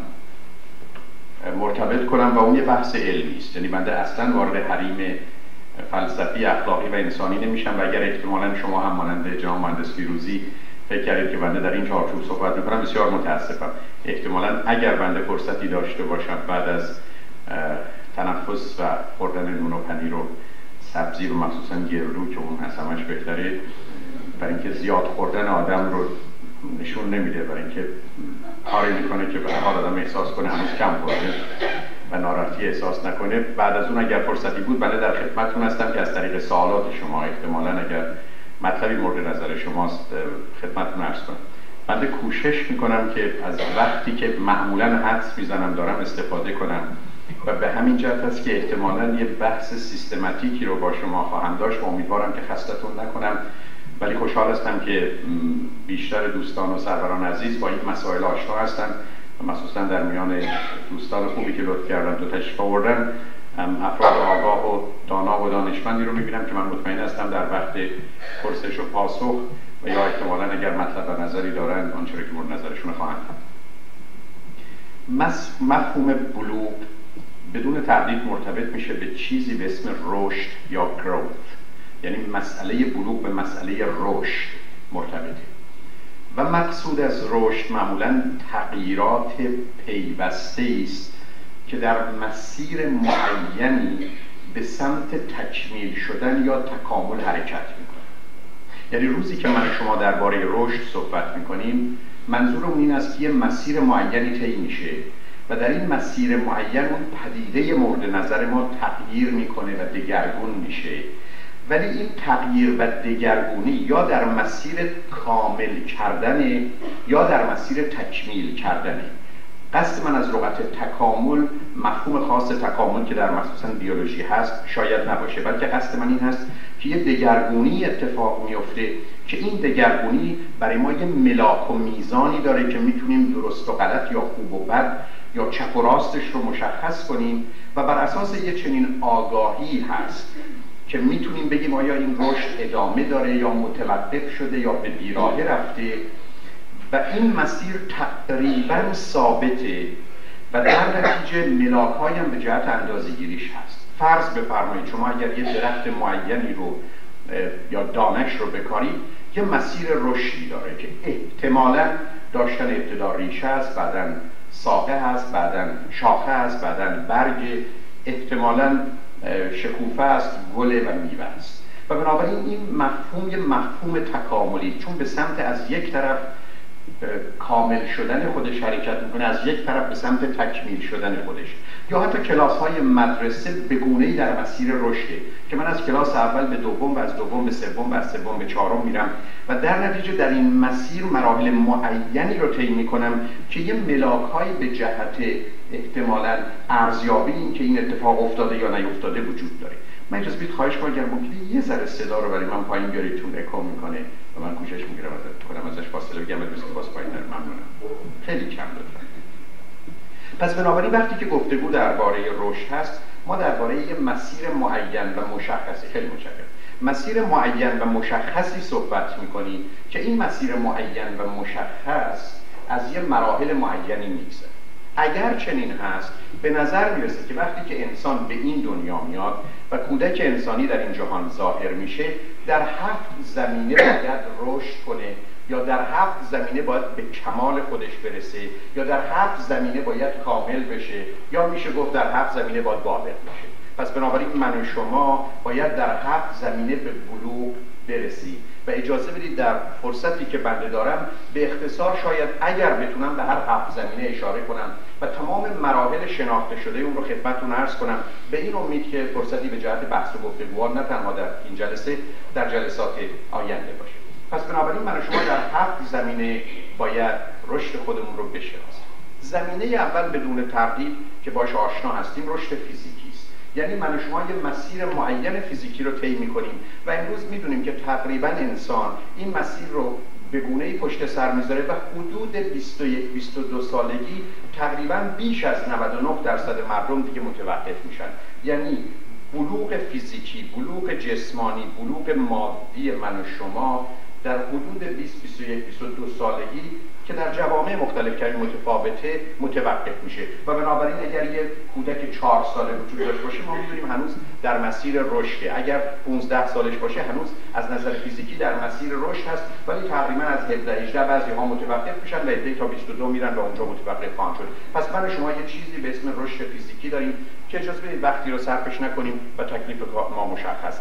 مرتبط کنم و اون یه بحث علمی است. یعنی بنده اصلا وارد حریم فلسفی، اخلاقی و انسانی نمیشم و اگر احتمالاً شما هم مانند جناب مهندس فیروزی فکر کردید که بنده در این چارچوب صحبت میکنم، بسیار متاسفم. احتمالاً اگر بنده فرصتی داشته باشم بعد از تنفس و خوردن نون و پنیر و سبزی و مخصوصاً گردو که اون از همش بهتره، برای اینکه زیاد خوردن آدم رو نشون نمیده، برای اینکه کاری میکنه که به حال آدم احساس کنه هنوز کم خورده و ناراحتی احساس نکنه. بعد از اون اگر فرصتی بود بله در خدمتتون هستم که از طریق سوالات شما احتمالاً اگر مطلبی مورد نظر شماست خدمتتون عرض کنم. بنده کوشش میکنم که از وقتی که معمولاً حدس میزنم دارم استفاده کنم و به همین جهت است که احتمالاً یه بحث سیستماتیکی رو با شما خواهم داشت و امیدوارم که خستتون نکنم، ولی خوشحال هستم که بیشتر دوستان و سروران عزیز با این مسائل آشنا هستن و مخصوصا در میان دوستان خوبی که لطف کردن تو تشریف آوردن افراد آگاه و دانا و دانشمندی رو میبینم که من مطمئن هستم در وقت پرسش و پاسخ و یا احتمالاً اگر مطلب و نظری دارن آنچه که مورد نظرشون خواهند. مفهوم بلوغ بدون تردید مرتبط میشه به چیزی به اسم رشد یا growth، یعنی مسئله بلوغ به مسئله رشد مرتبطه و مقصود از رشد معمولاً تغییرات پیوسته است که در مسیر معینی به سمت تکمیل شدن یا تکامل حرکت میکنه. یعنی روزی که من شما درباره رشد صحبت میکنیم منظورم این است که یه مسیر معینی طی میشه و در این مسیر معین اون پدیده مورد نظر ما تغییر میکنه و دگرگون میشه، ولی این تغییر و دگرگونی یا در مسیر کامل کردنه یا در مسیر تکمیل کردنه. قصد من از لغت تکامل مفهوم خاص تکامل که در مخصوصا بیولوژی هست شاید نباشه، بلکه قصد من این هست که یه دگرگونی اتفاق میفته که این دگرگونی برای ما یه ملاک و میزانی داره که میتونیم درست و غلط یا خوب و بد یا چپ و راستش رو مشخص کنیم و بر اساس یه چنین آگاهی هست که میتونیم بگیم آیا این رشد ادامه داره یا متوقف شده یا به بیراهه رفته و این مسیر تقریبا ثابته و در نتیجه ملاک‌هایی هم به جهت اندازه‌گیریش هست. فرض بفرمایید شما اگر یه درخت معینی رو یا دانش رو بکارید یه مسیر رشدی داره که احتمالاً داشتن ابتدا ریشه است، بعداً ساقه هست، بعداً شاخه هست، بعداً برگ، احتمالاً شکوفه است، گل و میوه است و بنابراین این مفهوم یه مفهوم تکاملی چون به سمت از یک طرف کامل شدن خودش حرکت میکنه، از یک طرف به سمت تکمیل شدن خودش. یا حتی کلاس های مدرسه به گونه‌ای در مسیر رشده که من از کلاس اول به دوم و از دوم به سوم و از سوم به چهارم میرم و در نتیجه در این مسیر مراحل معینی رو طی میکنم که یه ملاک‌هایی به جهت احتمالاً ارزیابی این که این اتفاق افتاده یا نیفتاده وجود داره. من اجازه بدید خواهش کنم اگر ممکنه یه ذره صدا رو برای من پایین بیارید چون اکو میکنه و من کوشش میگیرم ازش فاصله بگیرم و دوست باز پایین ممنونم. خیلی کم لطفا. پس بنابراین وقتی که گفتگو درباره رشد هست ما درباره یه مسیر معین و مشخصی خیلی متشکرم مسیر معین و مشخصی صحبت میکنیم که این مسیر معین و مشخص از یه مراحل معینی میگذره. اگر چنین هست به نظر میرسه که وقتی که انسان به این دنیا میاد و کودک انسانی در این جهان ظاهر میشه در 7 زمینه باید رشد کنه یا در 7 زمینه باید به کمال خودش برسه یا در 7 زمینه باید کامل بشه یا میشه گفت در 7 زمینه باید بالغ بشه. پس بنابراین من و شما باید در 7 زمینه به بلوغ برسیم و اجازه بدید در فرصتی که بنده دارم به اختصار شاید اگر بتونم به هر 7 زمینه اشاره کنم و تمام مراحل شناخته شده اون رو خدمتتون عرض کنم به این امید که فرصتی به جهت بحث و گفتگو نه تنها در این جلسه در جلسات آینده باشه. پس بنابراین من و شما در 7 زمینه باید رشد خودمون رو بشناسیم. زمینه اول بدون تردید که باهاش آشنا هستیم رشد فیزیکی است. یعنی من و شما یه مسیر معین فیزیکی رو طی می‌کنیم و امروز می‌دونیم که تقریباً انسان این مسیر رو به گونه‌ای پشت سر می‌ذاره و حدود 21-22 سالگی تقریباً بیش از 99% مردم دیگه متوقف میشن. یعنی بلوغ فیزیکی، بلوغ جسمانی، بلوغ مادی من و شما در حدود 20-21-22 سالگی که در جوامع مختلف کمی متفاوته متوقف میشه و بنابراین اگر یه کودک 4 ساله وجود داشته باشه ما می‌دونیم هنوز در مسیر رشده. اگر 15 سالش باشه هنوز از نظر فیزیکی در مسیر رشد هست ولی تقریبا از 17-18 بعضی‌ها متوقف میشن و عده‌ای تا 22 میرن و اونجا متوقف خواهند شد. پس من و شما یه چیزی به اسم رشد فیزیکی داریم که اجازه بدید وقتی رو صرفش نکنیم و تکلیف ما مشخص است.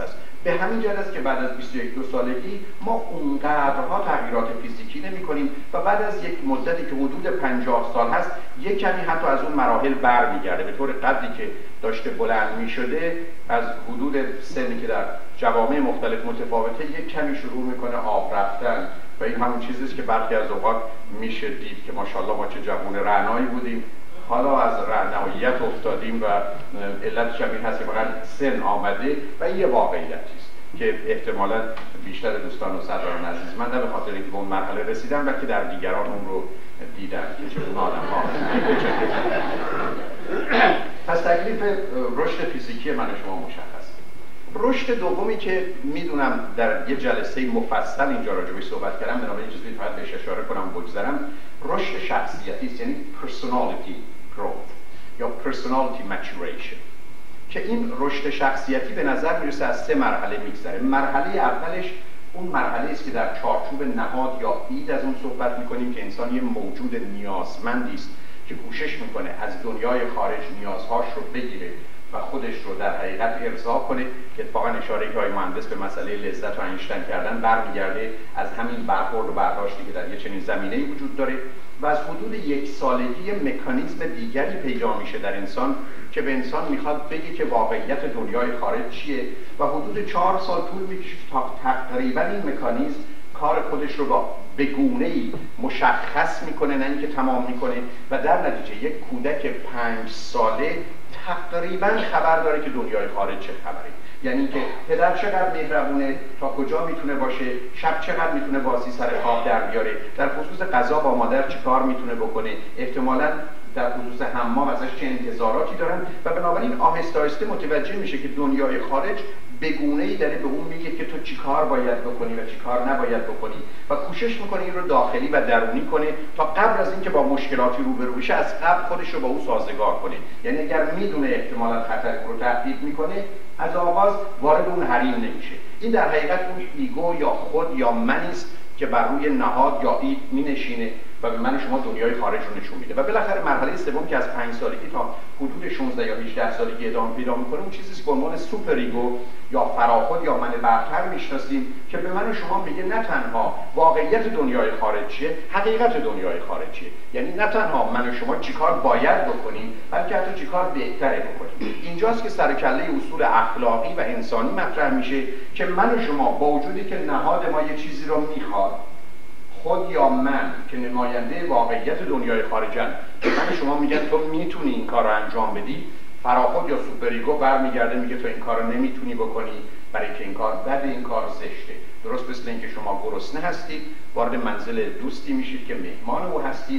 به همین جهت است که بعد از 21 سالگی ما اونقدرها تغییرات فیزیکی نمی‌کنیم و بعد از یک مدتی که حدود 50 سال هست یک کمی حتی از اون مراحل برمیگرده، به طور قدری که داشته بلند می‌شده از حدود سنی که در جوامع مختلف متفاوته یک کمی شروع می‌کنه آب رفتن و این همون چیزی است که برخی از اوقات میشه دید که ماشاءالله ما چه جوان رعنایی بودیم، حالا از رعناییت افتادیم و علتش هم این هست که فقط سن آمده و یه واقعیتی است که احتمالاً بیشتر دوستان و صدران عزیز من نه به خاطر اینکه به اون مرحله رسیدن بلکه در دیگران اون رو دیدن که چون آدم‌ها پس تکلیف رشد فیزیکی من و شما مشخص. رشد دومی که میدونم در یه جلسه مفصل اینجا راجعش صحبت کردم، بنابراین اجازه بدید فقط بهش اشاره کنم بگذرم. رشد شخصیتی است، یعنی personality growth یا personality maturation، که این رشد شخصیتی به نظر میرسه از 3 مرحله میگذره. مرحله اولش اون مرحله است که در چارچوب نهاد یا اید از اون صحبت میکنیم که انسان یه موجود نیازمندی است که کوشش میکنه از دنیای خارج نیازهاش رو بگیره و خودش رو در حقیقت ارضا کنه، که اتفاقا اشاره که آقای مهندس به مسئله لذت و انگشتن کردن برمیگرده از همین برخورد و برداشتی که در یه چنین زمینه‌ای وجود داره و از حدود 1 سالگی مکانیزم دیگری پیدا میشه در انسان که به انسان میخواد بگه که واقعیت دنیای خارج چیه و حدود 4 سال طول میکشه تا تقریبا این مکانیزم کار خودش رو به گونه‌ای مشخص میکنه، نه اینکه تمام میکنه و در نتیجه یک کودک 5 ساله تقریبا خبر داره که دنیای خارج چه خبره، یعنی که پدر چقدر مهربونه، تا کجا میتونه باشه، شب چقدر میتونه بازی سر خواب در بیاره، در خصوص غذا با مادر چه کار میتونه بکنه، احتمالاً در خصوص حمام ازش چه انتظاراتی دارن و بنابراین آهسته آهسته متوجه میشه که دنیای خارج به گونه‌ای داره به اون میگه که تو چی کار باید بکنی و چی کار نباید بکنی و کوشش میکنه این رو داخلی و درونی کنه تا قبل از اینکه با مشکلاتی روبرو بشه از قبل خودش رو با او سازگار کنه. یعنی اگر میدونه احتمالاً خطر رو تهدید میکنه از آغاز وارد اون حریم نمیشه. این در حقیقت اون ایگو یا خود یا منی است که بر روی نهاد یا اید مینشینه و به من شما دنیای خارج رو نشون میده و بالاخره مرحله سوم که از 5 سالگی تا حدود 16 یا 18 سالگی ادامه پیدا میکنه اون چیزی که به عنوان سوپر ایگو یا فراخود یا من برتر میشناسیم که به من و شما میگه نه تنها واقعیت دنیای خارج چیه، حقیقت دنیای خارج چیه، یعنی نه تنها من و شما چیکار باید بکنیم بلکه حتی چیکار بهتره بکنیم. اینجاست که سر کله اصول اخلاقی و انسانی مطرح میشه که من و شما با وجودی که نهاد ما یه چیزی رو میخواد، خود یا من که نماینده واقعیت دنیای خارجن، من شما میگن تو میتونی این کار رو انجام بدی، فراخود یا سوپریگو برمیگرده میگه تو این کار رو نمیتونی بکنی برای که این کار بده، این کار زشته. درست مثل اینکه شما گرسنه هستید، وارد منزل دوستی میشید که مهمان او هستید،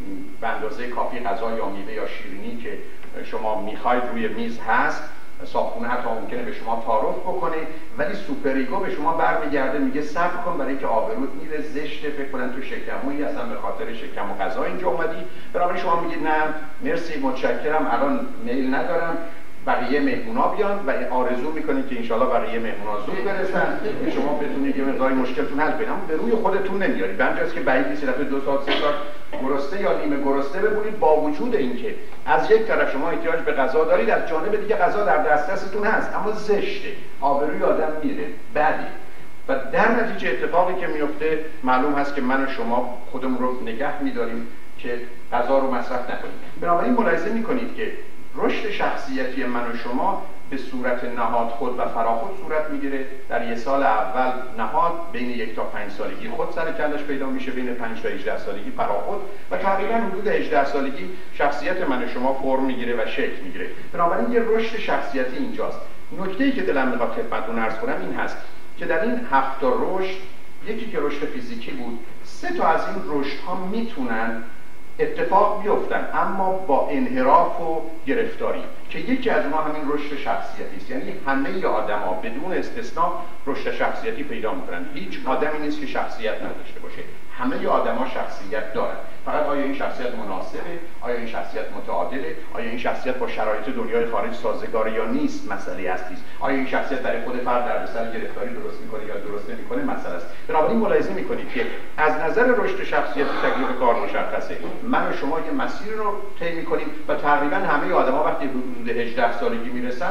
به اندازه کافی غذا یا میوه یا شیرینی که شما میخواید روی میز هست، صاحبخونه حتی ممکنه به شما تعارف بکنه، ولی سوپریگو به شما برمیگرده میگه صبر کن برای اینکه آبروت میره، زشته، فکر کنن تو شکمویی اصلا به خاطر شکم و غذا اینجا اومدی. بنابراین شما میگید نه مرسی متشکرم الان میل ندارم، بقیه مهمونا بیان و آرزو میکنید که انشالله بقیه مهمونا زود برسن که شما بتونید یه مقداری مشکلتون حل کنید، اما به روی خودتون نمیارید. بنجاست که بعید نیست رفت 2 ساعت 3 ساعت گرسنه یا نیمه گرسنه بمونید با وجود اینکه از یک طرف شما احتیاج به غذا دارید، از جانب دیگه غذا در دسترستون هست، اما زشته، آبروی آدم میره، بده و در نتیجه اتفاقی که میفته معلوم هست که من و شما خودمون رو نگه میداریم که غذا رو مصرف نکنیم. بنابراین ملاحظه میکنید که رشد شخصیتی من و شما به صورت نهاد خود و فراخود صورت میگیره. در 1 سال اول نهاد، بین 1 تا 5 سالگی خود سر کلش پیدا میشه، بین 5 تا 18 سالگی فراخود و تقریبا حدود 18 سالگی شخصیت من و شما فرم میگیره و شکل میگیره. بنابراین یه رشد شخصیتی اینجاست. نکته‌ای که دلم میخواد خدمتتون عرض کنم این هست که در این 7 تا رشد، یکی که رشد فیزیکی بود، 3 تا از این رشدها میتونن اتفاق بیفتن اما با انحراف و گرفتاری، که یکی از اونها همین رشد شخصیتی است. یعنی همه آدم‌ها بدون استثنا رشد شخصیتی پیدا می‌کنن. هیچ آدمی نیست که شخصیت نداشته باشه، همه آدم‌ها شخصیت دارن. فقط آیا این شخصیت مناسبه؟ آیا این شخصیت متعادله؟ آیا این شخصیت با شرایط دنیای خارج سازگاره یا نیست؟ مسئله اصلی است. آیا این شخصیت برای خود فرد دردسر گرفتاری درست می‌کنه یا درست نمی‌کنه؟ مسئله است. بنابراین ملاحظه می‌کنید که از نظر رشد شخصیتی تکلیف کار مشخصه. من و شما یه مسیر رو طی می‌کنیم و تقریبا همه آدم‌ها وقتی حدود 18 سالگی میرسن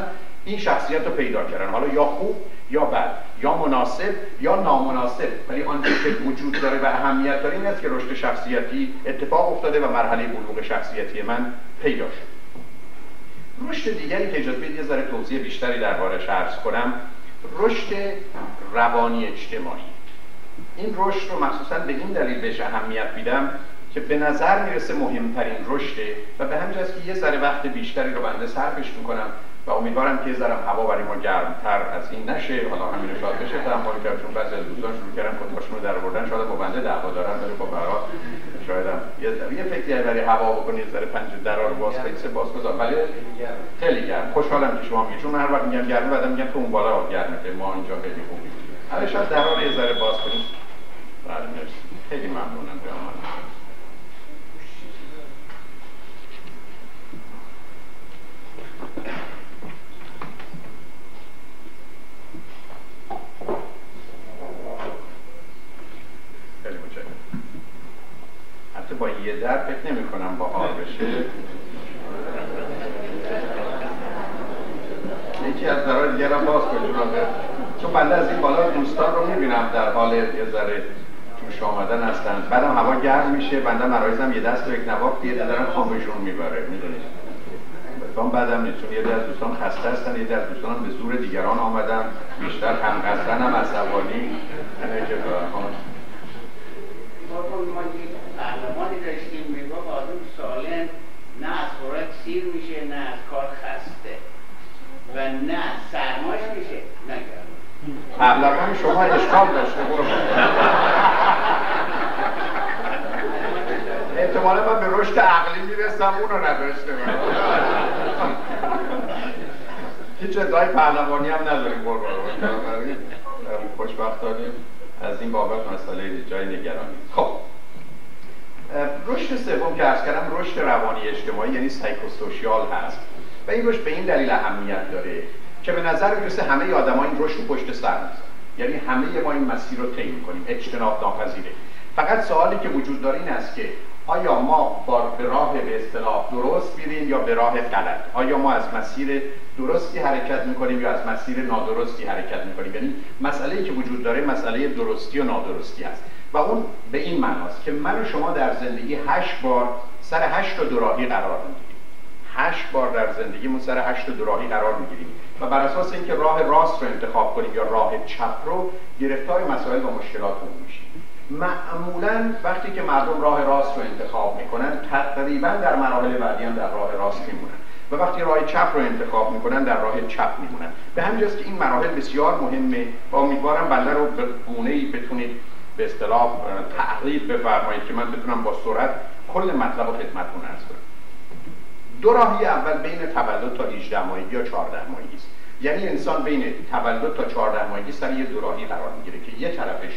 این شخصیت رو پیدا کردن، حالا یا خوب یا بد، یا مناسب یا نامناسب، ولی آنچه که وجود داره و اهمیت داره این است که رشد شخصیتی اتفاق افتاده و مرحله بلوغ شخصیتی من پیدا شد. رشد دیگری که اجازه بدید یه ذره توضیح بیشتری درباره‌اش عرض کنم، رشد روانی اجتماعی. این رشد رو مخصوصا به این دلیل بهش اهمیت میدم که به نظر میرسه مهمترین رشده و به همین جهت که یه ذره وقت بیشتری رو بنده صرفش میکنم و امیدوارم که یه ذره هوا برای ما گرمتر از این نشه. حالا همین شاید بشه تا ما چون بعضی از دوستان شروع کردن خودشون رو درآوردن، شاید با بنده دعوا دارن، ولی خب برای شاید هم یه فکری برای هوا بکنید، یه ذره پنجره درا رو باز کنید، سه باز بذار. ولی خیلی گرم. خوشحالم که شما میگید، چون من هر وقت میگم گرمه بعدم میگم تو اون بالا گرمه که ما اینجا خیلی خوبه. حالا شاید درا رو یه ذره باز کنید. بله مرسی. خیلی ممنونم به شما. با یه در فکر نمی کنم با حال بشه. یکی از درهای دیگر هم باز کنید چون بنده از این بالا دوستان رو میبینم در حال یه ذره جوش آمدن هستند. بعدم هوا گرم میشه، بنده مراحزم یه دست و یک نواخت یه دارن خوابشون میبره، میدونید بهتون بعدم نیست، چون یه از دوستان خسته هستن، یه از دوستان به زور دیگران آمدن، بیشتر هم قصدن هم عصبانی. اینه که پهلوانی داشتیم میگفت آدم سالم نه از خوراک سیر میشه، نه از کار خسته و نه سرماش میشه نه گرم. پهلوان شما اشکال داشته برو. احتمالا من به رشد عقلی میرسم اون رو نداشته من. هیچ ادعای پهلوانی هم نداریم قربان. خوشبختانه از این بابت مسئله جای نگرانی. خب رشد سوم که عرض کردم رشد روانی اجتماعی یعنی سایکوسوشیال هست و این رشد به این دلیل اهمیت داره که به نظر میرسه همه آدم‌ها این رشد رو پشت سر می‌ذارن، یعنی همه ما این مسیر رو طی می‌کنیم، اجتناب ناپذیره. فقط سوالی که وجود داره این است که آیا ما به راه به اصطلاح درست میریم یا به راه غلط؟ آیا ما از مسیر درستی حرکت می‌کنیم یا از مسیر نادرستی حرکت می‌کنیم؟ یعنی مسئله‌ای که وجود داره مسئله درستی و نادرستی است و اون به این معناست که من و شما در زندگی 8 بار سر 8 تا دوراهی قرار میگیریم. 8 بار در زندگیمون سر 8 تا دوراهی قرار میگیریم و بر اساس اینکه راه راست رو انتخاب کنیم یا راه چپ رو گرفتار مسائل و مشکلاتمون میشیم. معمولاً وقتی که مردم راه راست رو انتخاب میکنن تقریباً در مراحل بعدی هم در راه راست میمونن و وقتی راه چپ رو انتخاب میکنن در راه چپ میمونن. به همین جاست که این مراحل بسیار مهمه و امیدوارم بنده رو به گونه‌ای بتونید به اصطلاح تعقیب بفرمایید که من بتونم با سرعت کل مطلب رو خدمتتون عرض کنم. دو راهی اول بین تولد تا 18 ماهگی یا 14 ماهگی است. یعنی انسان بین تولد تا 14 ماهگی سر یه دوراهی قرار میگیره که یه طرفش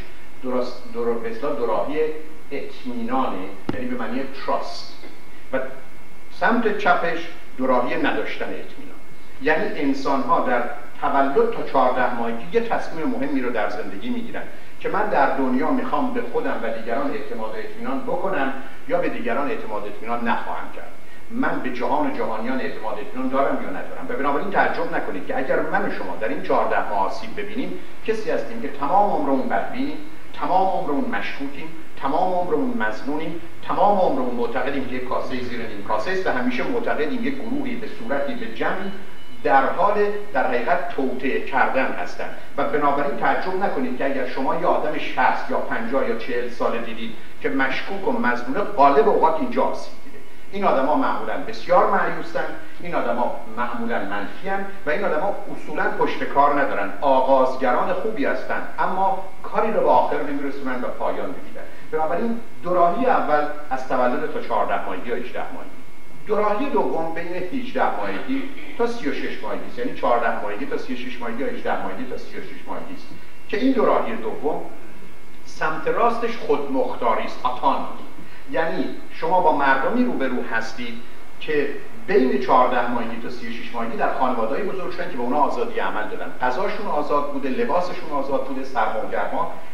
به اصطلاح دوراهی اطمینانه، یعنی به معنی تراست، و سمت چپش دوراهی نداشتن اطمینان. یعنی انسان ها در تولد تا 14 ماهگی یه تصمیم مهمی رو در زندگی میگیرن که من در دنیا میخوام به خودم و دیگران اعتماد و اطمینان بکنم یا به دیگران اعتماد و اطمینان نخواهم کرد. من به جهان و جهانیان اعتماد و اطمینان دارم یا ندارم. و بنابراین تعجب نکنید که اگر من و شما در این 14 ماه آسیب ببینیم، کسی هستیم که تمام عمرمون بدبینیم، تمام عمرمون مشکوکیم، تمام عمرمون مظنونیم، تمام عمرمون معتقدیم که یک کاسه زیر نیم کاسه است و همیشه معتقدیم یک گروهی به صورتی به جمعی در حال در حقیقت توطئه کردن هستند. و بنابراین تعجب نکنید که اگر شما یه آدم 60 یا 50 یا 40 سال دیدید که مشکوک و مظنونه، غالب اوقات اینجا آسیب دیده. این آدما معمولا بسیار مایوسن، این آدما معمولا منفی‌اند و این آدما اصولا پشت کار ندارن، آغازگران خوبی هستند اما کاری رو به آخر نمیرسونن و پایان نمیدن. بنابراین دوراهی اول از تولد تا 14 ماهگی یا 18 ماهگی. دوراهی دوم بین 18 ماهگی تا 36 ماهگی است، یعنی 14 ماهگی تا 36 ماهگی یا 18 ماهگی تا 36 ماهگی است که این دوراهی دوم سمت راستش خودمختاری است، اتونومی. یعنی شما با مردمی روبرو هستید که بین 14 ماهگی تا 36 ماهگی در خانواده‌ای بزرگ شدن که به اونا آزادی عمل دادن، غذاشون آزاد بوده، لباسشون آزاد بوده، سرما و گرما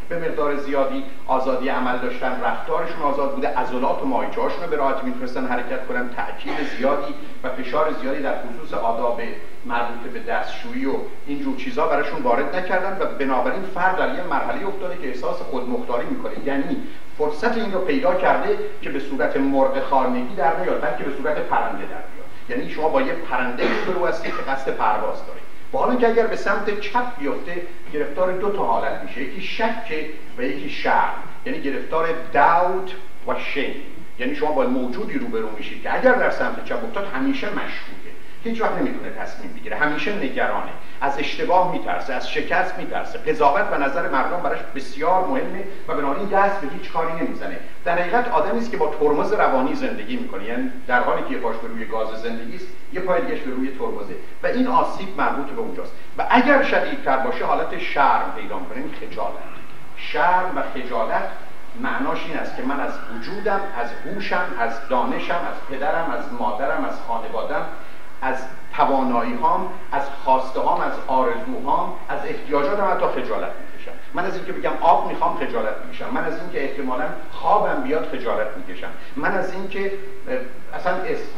به مقدار زیادی آزادی عمل داشتن، رفتارشون آزاد بوده، عضلات و ماهیچه هاشون رو به راحتی میتونستن حرکت کنن، تاکید زیادی و فشار زیادی در خصوص آداب مربوط به دستشویی و اینجور چیزا براشون وارد نکردن و بنابراین فرد در یه مرحله افتاده که احساس خودمختاری میکنه، یعنی فرصت این رو پیدا کرده که به صورت مرغ خانگی در نیاد بلکه به صورت پرنده در بیاد. یعنی شما با یه پرنده روبرو هستید که قصد پرواز داره. با حالا که اگر به سمت چپ بیفته گرفتار دو تا حالت میشه، یکی شک و یکی شرم، یعنی گرفتار داوت و شیم. یعنی شما با موجودی روبرو میشید که اگر در سمت چپ افتاد همیشه مشکوکه، هیچ وقت نمیتونه تصمیم بگیره، همیشه نگرانه، از اشتباه میترسه، از شکست میترسه، قضاوت و نظر مردم براش بسیار مهمه و بنابراین دست به هیچ کاری نمیزنه. در حقیقت آدمی است که با ترمز روانی زندگی میکنه، یعنی در حالی که یه پاش به روی گاز زندگی است، یه پای دیگه‌اش به روی ترمزه و این آسیب مربوط به اونجاست. و اگر شدیدتر باشه حالت شرم پیدا میکنه، این خجالت. شرم و خجالت معناش این است که من از وجودم، از هوشم، از دانشم، از پدرم، از مادرم، از خانوادم، از توانایی‌هام، از خواسته‌هام، از آرزوهام، از احتیاجاتم حتی خجالت می‌کشم. من از اینکه بگم آب می‌خوام خجالت می‌کشم. من از اینکه احتمالاً خوابم بیاد خجالت می‌کشم. من از اینکه اصلا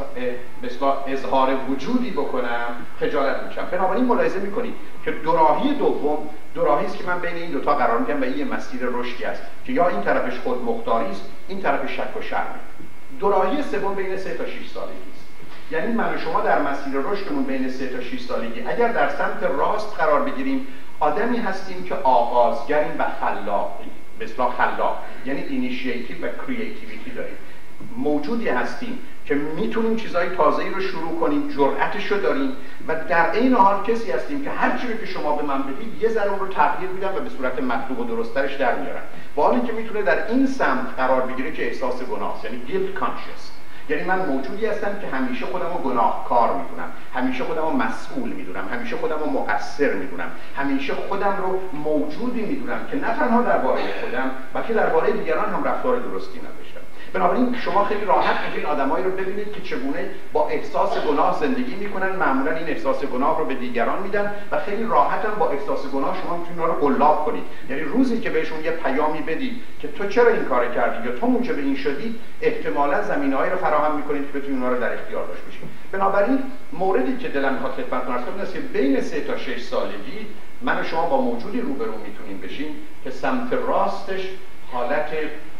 اظهار وجودی بکنم خجالت می‌کشم. بنابراین ملاحظه می‌کنید که دوراهی دوم دوراهی است که من بین این دو تا قرار می‌دم و این یه مسیر رشدی است که یا این طرفش خودمختاری است، این طرف شک و شرم. دوراهی سوم بین 3 تا 6 سالگی است. یعنی من و شما در مسیر رشدمون بین 3 تا 6 سالگی اگر در سمت راست قرار بگیریم، آدمی هستیم که آغازگریم و خلاقیم، به اصطلاح خلاق، یعنی اینیشیتیو و کریتیویتی داریم. موجودی هستیم که میتونیم چیزهای تازه‌ای رو شروع کنیم، جرأتش رو داریم و در عین حال کسی هستیم که هر چیزی که شما به من بدید یه ذره اون رو تغییر میدم و به صورت مطلوب و درست‌ترش در میارم. با حالی که میتونه در این سمت قرار بگیره که احساس گناه است، یعنی guilt conscious. یعنی من موجودی هستم که همیشه خودم رو گناهکار میدونم، همیشه خودم رو مسئول میدونم، همیشه خودم رو مقصر میدونم، همیشه خودم رو موجودی میدونم که نه تنها درباره خودم بلکه درباره دیگران هم رفتار درستی نداشتم. بنابراین شما خیلی راحت میتونید آدمایی رو ببینید که چگونه با احساس گناه زندگی میکنن، معمولا این احساس گناه رو به دیگران میدن و خیلی راحت هم با احساس گناه شما میتونید اونها رو قلاب کنید. یعنی روزی که بهشون یه پیامی بدید که تو چرا این کارو کردی یا تو موجب این شدی، احتمالاً زمینه‌ای رو فراهم میکنید که بتونید اونها رو در اختیار داشته باشید. بنابراین موردی که دلم میخواد خدمتتون عرض کنم است که بین 3 تا 6 سالگی من و شما با موجودی روبرو میتونیم بشیم که سمت راستش حالت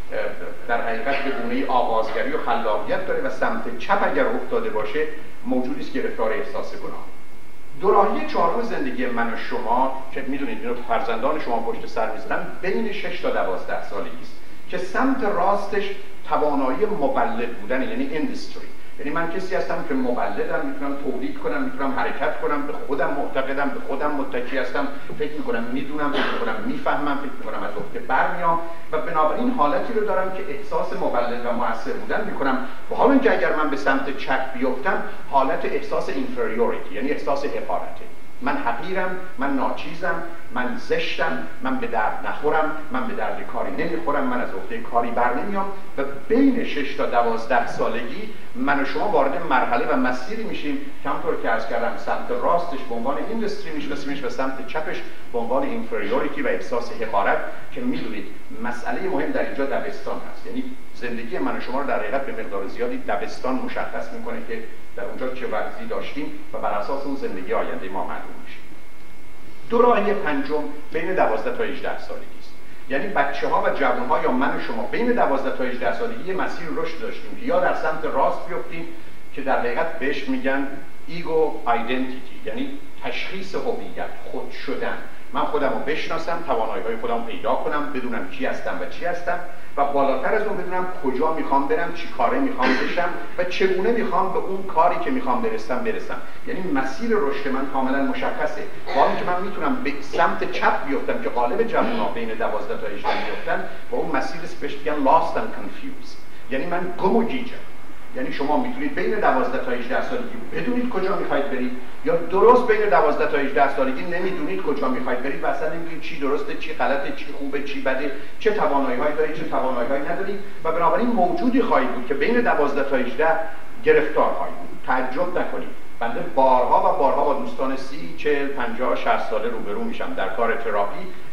در حقیقت به گونه‌ای آغازگری و خلاقیت داره و سمت چپ اگر افتاده باشه موجودی است گرفتار احساس گناه. دوراهی چهارم زندگی من و شما که میدونید اینو فرزندان شما پشت سر میذارن بین 6 تا 12 سالگی است که سمت راستش توانایی مولد بودن، یعنی اندستری. یعنی من کسی هستم که مولدم، میتونم تولید کنم، میتونم حرکت کنم، به خودم معتقدم، به خودم متکی هستم، فکر میکنم میدونم، فکر میکنم میفهمم، فکر میکنم از عهده برمیام و بنابراین حالتی رو دارم که احساس مولد و مؤثر بودن میکنم. و حالا اینکه اگر من به سمت چپ بیفتم حالت احساس اینفریوریتی، یعنی احساس حقارته. من حقیرم، من ناچیزم، من زشتم، من به درد نخورم، من به درد کاری نمیخورم، من از عهده کاری بر نمیام و بین 6 تا 12 سالگی من و شما وارد مرحله و مسیری میشیم که همونطور که عرض کردم سمت راستش به عنوان ایندستری میشناسیمش و سمت چپش به عنوان اینفریوریتی و احساس حقارت که میدونید مسئله مهم در اینجا دبستان هست. یعنی زندگی من و شما رو در حقیقت به مقدار زیادی دبستان مشخص میکنه که در اونجا چه وضعی داشتیم و بر اساس اون زندگی آینده ما معلوم میشه. دوراهی پنجم بین 12 تا 18 سالگی است. یعنی بچه‌ها و جوان‌ها یا من و شما بین 12 تا 18 سالگی یه مسیر رشد داشتیم که یا در سمت راست بیفتیم که در حقیقت بهش میگن ایگو آیدنتیتی، یعنی تشخیص هویت، خود شدن. من خودم رو بشناسم، توانایی‌های خودم رو پیدا کنم، بدونم کی هستم و چی هستم و بالاتر از اون بدونم کجا میخوام برم، چی کاره میخوام بشم و چگونه میخوام به اون کاری که میخوام برسم. یعنی مسیر رشد من کاملا مشخصه. با اینکه من میتونم به سمت چپ بیفتم که غالب جوان‌ها بین 12 تا 18 میفتن و اون مسیر بهش میگن lost and confused، یعنی من گم و گیجم. یعنی شما میتونید بین 12 تا 18 سالگی بدونید کجا میخواید برید یا درست بین 12 تا 18 سالگی نمیدونید کجا میخواید برید و اصلا نمیدونید چی درسته، چی غلطه، چی خوبه، چی بده، چه توانایی‌هایی دارید، چه توانایی‌هایی ندارید و بنابراین موجودی خواهید بود که بین 12 تا 18 گرفتار خواهید بود. تعجب نکنید. بنده بارها و بارها با دوستان 30، 40، 50، 60 ساله روبرو میشم در کار تراپی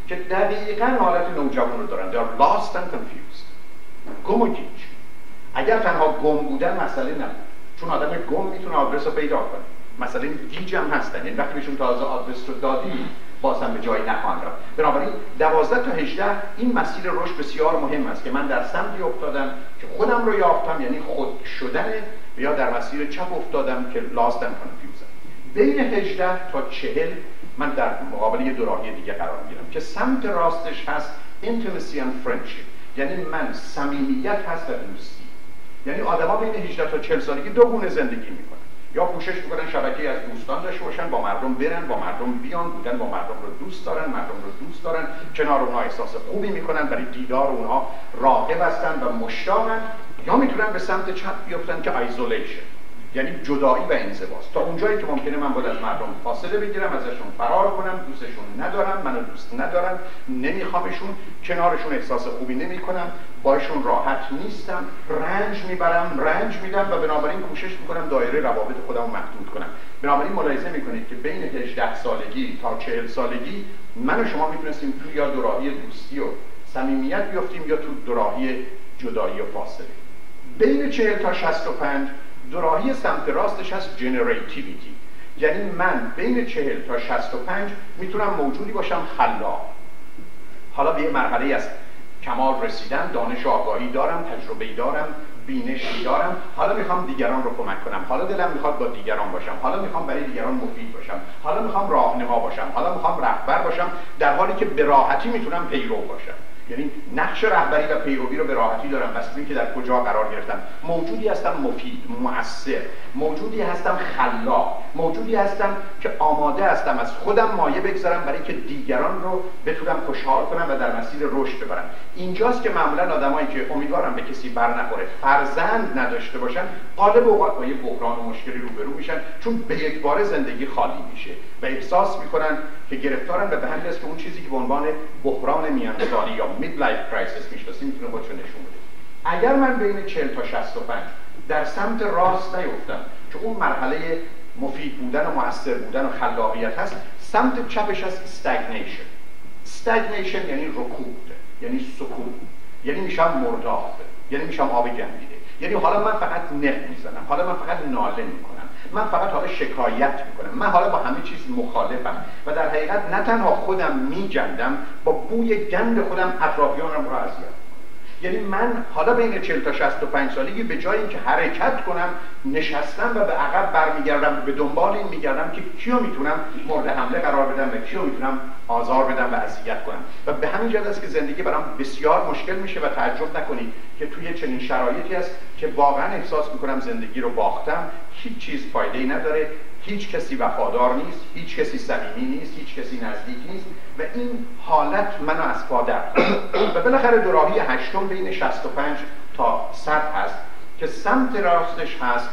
که دقیقاً حالت نوجوان رو دارن. They are lost and confused. گم و گیج. اگر تنها گم بودن مسئله نبود، چون آدم گم میتونه آدرس رو پیدا کنه. مثلا گیج هم هستن، یعنی وقتی بهشون تازه آدرس رو دادی باز هم به جایی نخواهند رفت. بنابراین 12 تا 18 این مسیر رشد بسیار مهم است که من در سمتی افتادم که خودم رو یافتم، یعنی خود شدن، یا در مسیر چپ افتادم که lost and confused. بین 18 تا 40 من در مقابل یه دوراهی دیگه قرار میگیرم که سمت راستش هست intimacy and friendship، یعنی من صمیمیت هست و دوستی. یعنی آدما بین 18 تا 40 سالگی دو گونه زندگی میکنن، یا کوشش میکنن شبکه از دوستان داشته باشن، با مردم برن، با مردم بیان، بودن با مردم رو دوست دارن، مردم رو دوست دارن، کنار اونها احساس خوبی میکنن، برای دیدار اونها راغب هستن و مشتاقن، یا میتونن به سمت چپ بیفتن که ایزولیشن، یعنی جدایی و انزواست. تا اونجایی که ممکنه من باید از مردم فاصله بگیرم، ازشون فرار کنم، دوستشون ندارم، منو دوست ندارن، نمیخوامشون، کنارشون احساس خوبی نمیکنم، باشون راحت نیستم، رنج میبرم، رنج میدم و بنابراین کوشش میکنم دایره روابط خودم رو محدود کنم. بنابراین ملاحظه میکنید که بین 18 سالگی تا 40 سالگی من و شما میتونستیم تو یا دوراهی دوستی و صمیمیت بیفتیم یا تو دوراهی جدایی و فاصله. بین 40 تا 65 دوراهی سمت راستش هست جنریتیویتی، یعنی من بین 40 تا 65 میتونم موجودی باشم خلاق. حالا به یه مرحله از کمال رسیدن، دانش و آگاهی دارم، تجربه دارم، بینشی دارم، حالا میخوام دیگران رو کمک کنم، حالا دلم میخواد با دیگران باشم، حالا میخوام برای دیگران مفید باشم، حالا میخوام راهنما باشم، حالا میخوام رهبر باشم، در حالی که به راحتی میتونم پیرو باشم. یعنی نقش رهبری و پیروی رو به راحتی دارم، بس اینکه در کجا قرار گرفتم. موجودی هستم مفید، مؤثر، موجودی هستم خلاق، موجودی هستم که آماده هستم از خودم مایه بگذارم برای که دیگران رو بتونم خوشحال کنم و در مسیر رشد ببرم. اینجاست که معمولا آدمایی که امیدوارم به کسی بر نخوره، فرزند نداشته باشن، غالب اوقات با یه بحران و مشکلی روبرو میشن، چون به یک بار زندگی خالی میشه و احساس میکنن که گرفتارن و به همین است که اون چیزی که به عنوان بحران میانسالی یا میدلایف کرایسیس میشناسیم میتونه خودشو نشون بده. اگر من بین 40 تا 65 در سمت راست نیفتم که اون مرحله مفید بودن و مؤثر بودن و خلاقیت هست، سمت چپش هست استگنیشن. استگنیشن یعنی رکود، یعنی سکون، یعنی میشم مرداب، یعنی میشم آب جنبیده، یعنی حالا من فقط نق میزنم، حالا من فقط ناله میکنم، من فقط حالا شکایت میکنم، من حالا با همه چیز مخالفم و در حقیقت نه تنها خودم میجندم، با بوی گند خودم اطرافیانم رو اذیت. یعنی من حالا بین 40 تا 65 سالگی به جای اینکه حرکت کنم نشستم و به عقب برمیگردم، به دنبال این میگردم که کیو میتونم مورد حمله قرار بدم و کیو میتونم آزار بدم و اذیت کنم. و به همین جهت است که زندگی برام بسیار مشکل میشه و تعجب نکنید که توی چنین شرایطی است که واقعا احساس میکنم زندگی رو باختم، هیچ چیز فایده‌ای نداره، هیچ کسی وفادار نیست، هیچ کسی صمیمی نیست، هیچ کسی نزدیک نیست و این حالت منو از پا در و بالاخره دوراهی هشتم بین 65 تا 100 هست که سمت راستش هست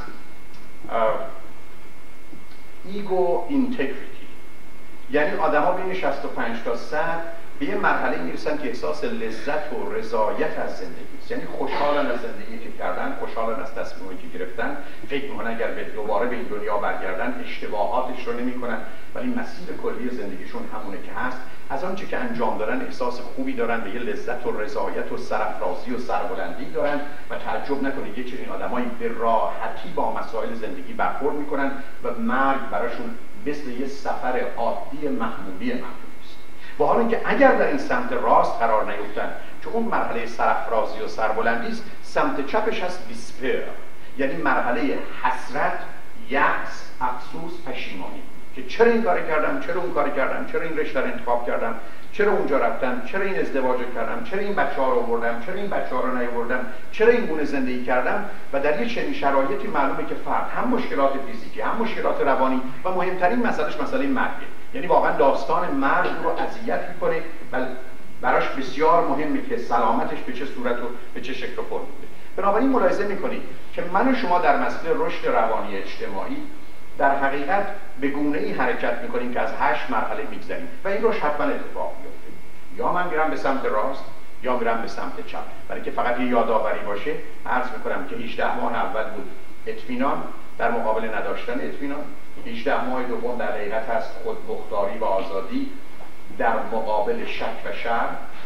ایگو اینتگریتی، یعنی آدما بین 65 تا 100 به یه مرحله میرسن که احساس لذت و رضایت از زندگی است، یعنی خوشحالن از زندگی که کردن، خوشحالن از تصمیمی که گرفتن، فکر میکنن اگر دوباره به این دنیا برگردن اشتباهاتش رو نمیکنن، ولی مسیر کلی زندگیشون همونه که هست. از آنچه که انجام دارن احساس خوبی دارن، به یه لذت و رضایت و سرافرازی و سربلندی دارن و تعجب نکنید یه چنین آدمایی به راحتی با مسائل زندگی برخورد میکنن و مرگ براشون مثل یه سفر عادی محمولی و حالا اینکه اگر در این سمت راست قرار نیفتن که اون مرحله سرافرازی و سربلندی است، سمت چپش هست دیسپیر، یعنی مرحله حسرت، یأس، افسوس، پشیمانی که چرا این کار کردم، چرا اون کار کردم، چرا این رشته رو انتخاب کردم، چرا اونجا رفتم، چرا این ازدواج کردم، چرا این بچه‌ها رو آوردم، چرا این بچه‌ها رو نیاوردم، چرا این گونه زندگی کردم. و در یه چنین شرایطی معلومه که فرد هم مشکلات فیزیکی، هم مشکلات روانی و مهمترین مسئلهش مسئله مرگه، یعنی واقعا داستان مرگ رو اذیت می‌کنه و براش بسیار مهمه که سلامتش به چه صورت و به چه شکل و فرم بوده. بنابراین ملاحظه می‌کنید که من و شما در مسیر رشد روانی اجتماعی در حقیقت به گونه‌ای حرکت می‌کنیم که از 8 مرحله می‌گذریم و این روش حتما اتفاق می‌افته. یا من میرم به سمت راست یا میرم به سمت چپ. برای که فقط یه یادآوری باشه، عرض می‌کنم که 18 ماه اول بود اطمینان در مقابل نداشتن اطمینان، 18 ماه دوم در حقیقت هست خودمختاری و آزادی در مقابل شک و شر.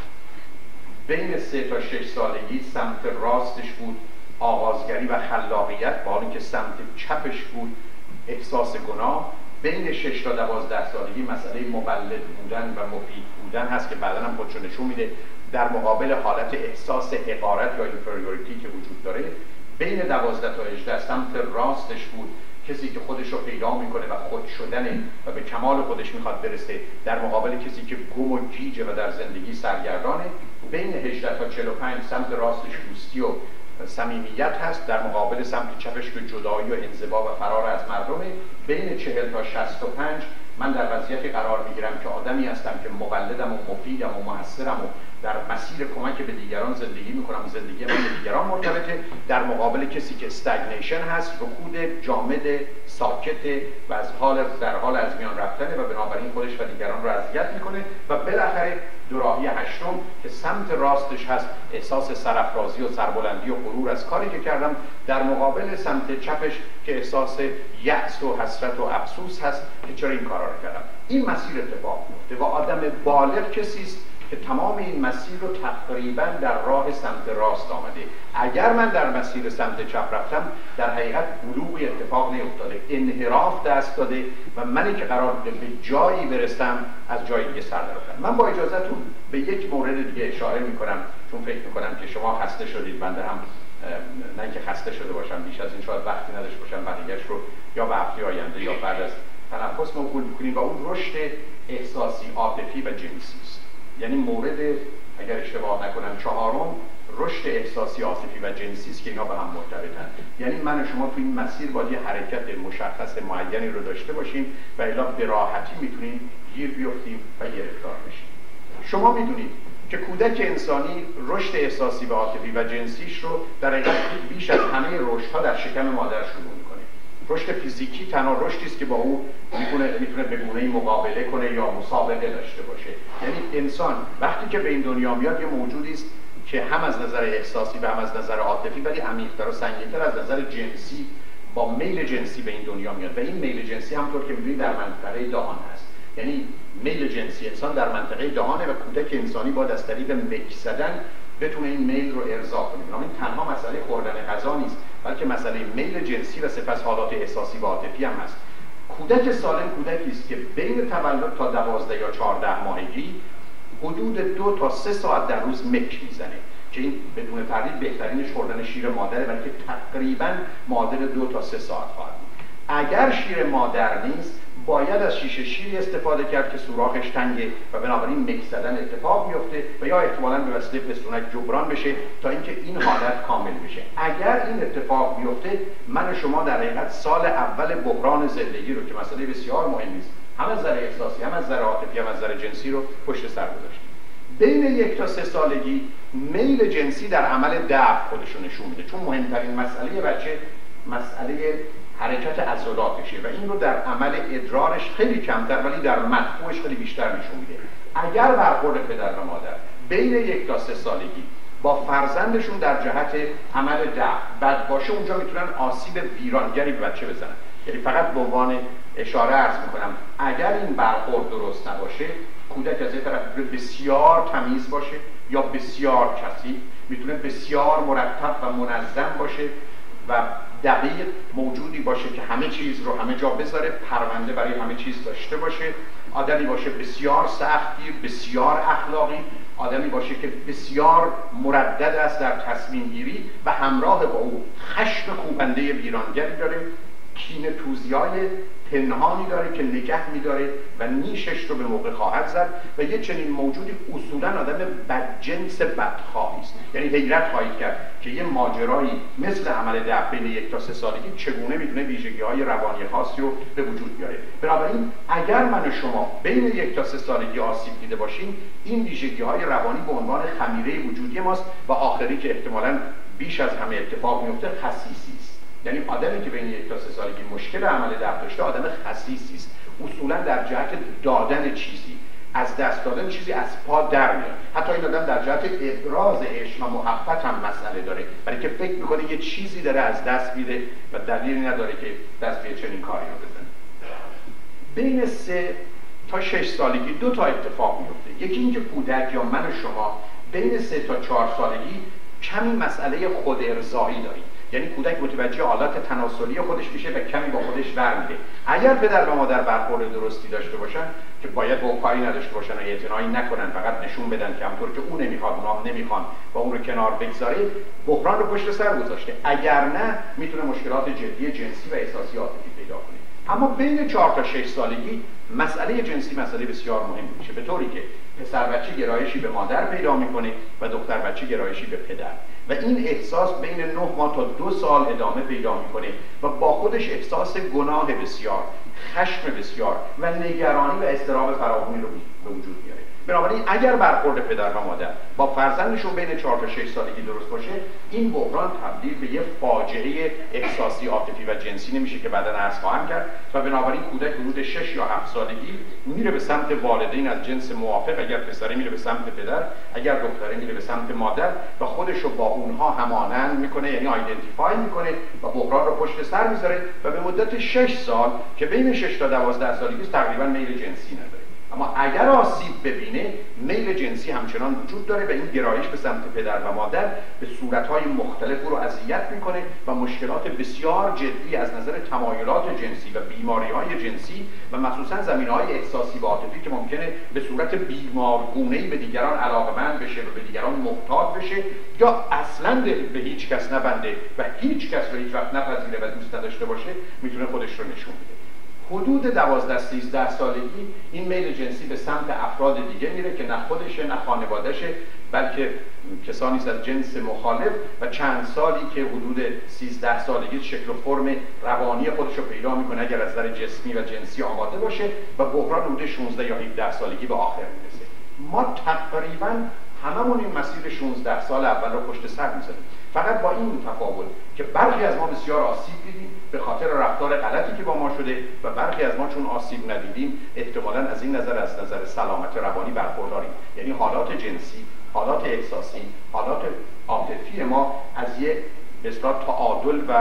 بین 3 تا 6 سالگی سمت راستش بود آغازگری و خلاقیت، با اینکه سمت چپش بود احساس گناه. بین 6 تا 12 سالگی مسئله مولد بودن و مفید بودن هست که بعداً هم خودشو نشون میده، در مقابل حالت احساس حقارت یا اینفریوریتی که وجود داره. بین 12 تا 18 سمت راستش بود کسی که خودش رو پیدا میکنه و خود شدنه و به کمال خودش میخواد برسه، در مقابل کسی که گم و گیجه و در زندگی سرگردانه. بین 18 تا 45 سمت راستش دوستی و صمیمیت هست، در مقابل سمت چپش که جدایی و انزوا و فرار از مردمه. بین 40 تا 65 من در وضعیتی قرار میگیرم که آدمی هستم که مولدم و مفیدم و موثرم و در مسیر کمک به دیگران زندگی میکنم، زندگی من به دیگران مرتبطه، در مقابل کسی که استگنیشن هست، رکود جامد ساکته و در حال از میان رفتنه و بنابراین خودش و دیگران رو اذیت میکنه. و بالاخره دوراهی هشتم که سمت راستش هست احساس سرافرازی و سربلندی و غرور از کاری که کردم، در مقابل سمت چپش که احساس یأس و حسرت و افسوس هست که چرا این کارا رو کردم. این مسیر اتفاق میفته و آدم بالغ کسی است که تمام این مسیر رو تقریبا در راه سمت راست آمده. اگر من در مسیر سمت چپ رفتم در حقیقت بلوغی اتفاق نیفتاده، انحراف دست داده و منی که قرار بوده به جایی برسم از جای دیگه سر رفتم. من با اجازهتون به یک مورد دیگه اشاره میکنم چون فکر میکنم که شما خسته شدید، بنده هم نه اینکه خسته شده باشم، بیش از این شاید وقتی نداشته باشم بقیه‌اش رو یا به هفته آینده یا بعد از تنفس موکول میکنیم و اون رشد احساسی، عاطفی و جنسی است. یعنی مورد اگر اشتباه نکنم 4م رشد احساسی، عاطفی و جنسی است که اینا به هم مرتبطن. یعنی من و شما تو این مسیر باید یه حرکت مشخص معینی رو داشته باشیم و الا به راحتی میتونیم گیر بیفتیم و گرفتار بشیم. شما میدونید که کودک انسانی رشد احساسی و عاطفی و جنسیش رو در حقیقت بیش از همه رشدها در شکم مادر شروع میکنه. رشد فیزیکی تنها رشدی است که با او میتونه به گونه‌ای مقابله کنه یا مسابقه داشته باشه. یعنی انسان وقتی که به این دنیا میاد یه موجودی است که هم از نظر احساسی و هم از نظر عاطفی ولی عمیق‌تر و سنگین‌تر از نظر جنسی با میل جنسی به این دنیا میاد و این میل جنسی همونطور که می‌بینید در منطقه دهان هست. یعنی میل جنسی انسان در منطقه دهانه و کودک انسانی باید از طریق مک زدن بتونه این میل رو ارضا کنه. این تنها مسئله خوردن غذا نیست بلکه مسئله میل جنسی و سپس حالات احساسی و عاطفی هم هست. کودک سالم کودکی است که بین تولد تا 12 یا 14 ماهگی حدود 2 تا 3 ساعت در روز مک میزنه که این بدون تردید بهترینش خوردن شیر مادره، بلکه تقریبا معادل 2 تا 3 ساعت خواهد بود. اگر شیر مادر نیست باید از شیشه شیری استفاده کرد که سوراخش تنگه و بنابراین مک زدن اتفاق میفته و یا احتمالاً به وسیله پستونک جبران بشه تا اینکه این حالت کامل بشه. اگر این اتفاق بیفته من و شما در حقیقت سال اول بحران زندگی رو که مسئله بسیار مهمی است، هم از نظر احساسی هم از نظر عاطفی هم از نظر جنسی رو پشت سر گذاشتیم. بین 1 تا 3 سالگی میل جنسی در عمل دفع خودش رو نشون میده، چون مهمترین مسئله بچه مسئله حرکت عضلاتشه و این رو در عمل ادرارش خیلی کمتر ولی در مدفوعش خیلی بیشتر نشون میده. اگر برخورد پدر و مادر بین 1 تا 3 سالگی با فرزندشون در جهت عمل دفع بد باشه، اونجا میتونن آسیب ویرانگری به بچه بزنن. یعنی فقط به عنوان اشاره عرض میکنم اگر این برخورد درست نباشه، کودک از یه طرف بسیار تمیز باشه یا بسیار کثیف، میتونه بسیار مرتب و منظم باشه و دقیق موجودی باشه که همه چیز رو همه جا بذاره، پرونده برای همه چیز داشته باشه، آدمی باشه بسیار سختگیر، بسیار اخلاقی، آدمی باشه که بسیار مردد است در تصمیم گیری و همراه با او خشم کوبنده ویرانگری داره، کینه توزیای پنهانی داره که نگه میداره و نیشش رو به موقع خواهد زد و یه چنین موجودی اصولا آدم بدجنس بدخواهی است. یعنی حیرت خواهید کرد که یه ماجرایی مثل عمل دفع بین 1 تا 3 سالگی چگونه میتونه ویژگی‌های روانی خاصی رو به وجود بیاره. بنابراین اگر من و شما بین 1 تا 3 سالگی آسیب دیده باشیم، این ویژگی‌های روانی به عنوان خمیره وجودی ماست و آخری که احتمالاً بیش از همه اتفاق میفته خسیسی است. یعنی آدمی که بین 1 تا 3 سالگی مشکل عمل دفع داشته آدم خسیسی است، اصولا در جهت دادن چیزی، از دست دادن چیزی از پا در میاد. حتی این آدم در جهت ابراز عشق و محبت هم مسئله داره، برای که فکر میکنه یه چیزی داره از دست میده و دلیلی نداره که دست به چنین کاری رو بزنه. بین 3 تا 6 سالگی 2 تا اتفاق میفته. یکی اینکه کودک یا من و شما بین 3 تا 4 سالگی کمی مسئله خود ارضایی داریم، یعنی کودک متوجه حالات تناسلی خودش میشه و کمی با خودش برمیره. اگر پدر و مادر برخورد درستی داشته باشن که باید با او کاری نداشته باشن و اعتنایی نکنن، فقط نشون بدن که همونطور که اون نمیخواد اونا هم نمیخوان و اون رو کنار بگذاره، بحران رو پشت سر گذاشته. اگر نه میتونه مشکلات جدی جنسی و احساسی عاطفی پیدا کنه. اما بین 4 تا 6 سالگی مسئله جنسی مسئله بسیار مهم میشه، به طوری که پسر بچه گرایشی به مادر پیدا میکنه و دختر بچه گرایشی به پدر و این احساس بین 9 ماه تا 2 سال ادامه پیدا میکنه و با خودش احساس گناه بسیار، خشم بسیار و نگرانی و اضطراب فراوانی رو به وجود میاره. بنابراین اگر برخورد پدر و مادر با فرزندشون بین 4 تا 6 سالگی درست باشه، این بحران تبدیل به یه فاجعه احساسی، عاطفی و جنسی نمیشه که بعداً عرض خواهم کرد و بنابراین کودک حدود 6 یا 7 سالگی میره به سمت والدین از جنس موافق، اگر پسری میره به سمت پدر، اگر دختری میره به سمت مادر و خودش رو با اونها همانند میکنه، یعنی آیدنتیفای میکنه و بحران رو پشت سر میذاره و به مدت 6 سال که بین 6 تا 12 سالگی تقریبا میل جنسی نداره. اما اگر آسیب ببینه، میل جنسی همچنان وجود داره و این گرایش به سمت پدر و مادر به صورتهای مختلف رو اذیت میکنه و مشکلات بسیار جدی از نظر تمایلات جنسی و بیماریهای جنسی و مخصوصا زمینه‌های احساسی و عاطفی که ممکنه به صورت بیمارگونه‌ای به دیگران علاقه‌مند بشه و به دیگران محتاج بشه یا اصلاً به هیچ کس نبنده و هیچ کس رو هیچ وقت نپذیره و دوست نداشته باشه، میتونه خودش رو نشون بده. حدود 12-13 سالگی این میل جنسی به سمت افراد دیگه میره که نه خودشه نه خانوادهشه، بلکه کسانی از جنس مخالف و چند سالی که حدود 13 سالگی شکل و فرم روانی خودش رو پیدا میکنه اگر از نظر جسمی و جنسی آماده باشه و بحران حدود 16 یا 17 سالگی به آخر میرسه. ما تقریبا هممون این مسیر 16 سال اول رو پشت سر میذاریم، فقط با این تفاوت که برخی از ما بسیار آسیب دیدیم به خاطر رفتار غلطی که با ما شده و برخی از ما چون آسیب ندیدیم احتمالاً از این نظر از نظر سلامت روانی برخورداریم، یعنی حالات جنسی، حالات احساسی، حالات عاطفی ما از یک به اصطلاح تعادل و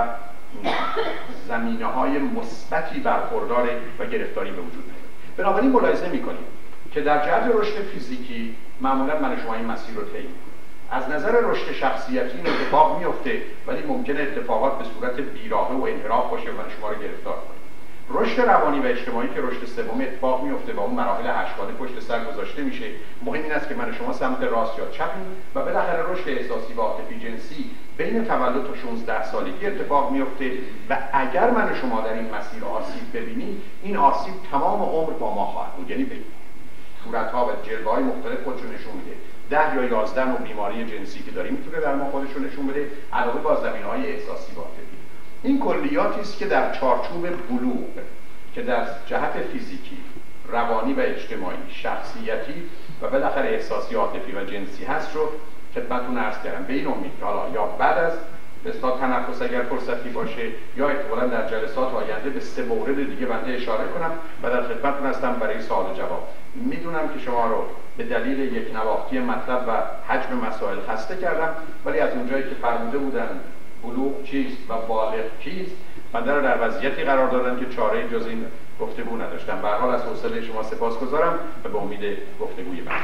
زمینه‌های مثبتی برخورداره و گرفتاری به وجود میاد. بنابراین ملاحظه می‌کنیم که در جهت رشد فیزیکی معمولاً من و شما این مسیر رو طی می‌کنیم. از نظر رشد شخصیتی این اتفاق میفته، ولی ممکنه اتفاقات به صورت بیراهه و انحراف باشه و من شما رو گرفتار کنه. رشد روانی و اجتماعی که رشد سوم اتفاق میفته و اون مراحل اشکاله پشت سر گذاشته میشه، مهم این است که من شما سمت راست یا چپیم و بالاخره رشد احساسی و عاطفی جنسی بین تولد تا 16 سالگی اتفاق میفته و اگر من شما در این مسیر آسیب ببینیم، این آسیب تمام عمر با ما خواهد بود، یعنی به صورت‌ها و جلوه‌های مختلف خودشون نشون میده. 10 یا 11 نوع بیماری جنسی که داریم میتونه در ما خودش رو نشون بده، علاوه بر زمینه‌های احساسی و عاطفی. این کلیاتی است که در چارچوب بلوغ که در جهت فیزیکی، روانی و اجتماعی، شخصیتی و بالاخره احساسی، عاطفی و جنسی هست رو خدمتتون عرض کردم. به این امید که حالا یا بعد از اصلاح تنفس اگر فرصتی باشه یا احتمالاً در جلسات آینده به 3 مورد دیگه بنده اشاره کنم و در خدمتتون هستم برای سوال و جواب. میدونم که شما رو به دلیل یک نواختی مطلب و حجم مسائل خسته کردم، ولی از اونجایی که فرموده بودن بلوغ چیست و بالغ کیست، بنده رو در وضعیتی قرار دادن که چاره جز این گفتگو نداشتم. به هر حال از حوصله شما سپاسگزارم و به امید گفتگوی بعد.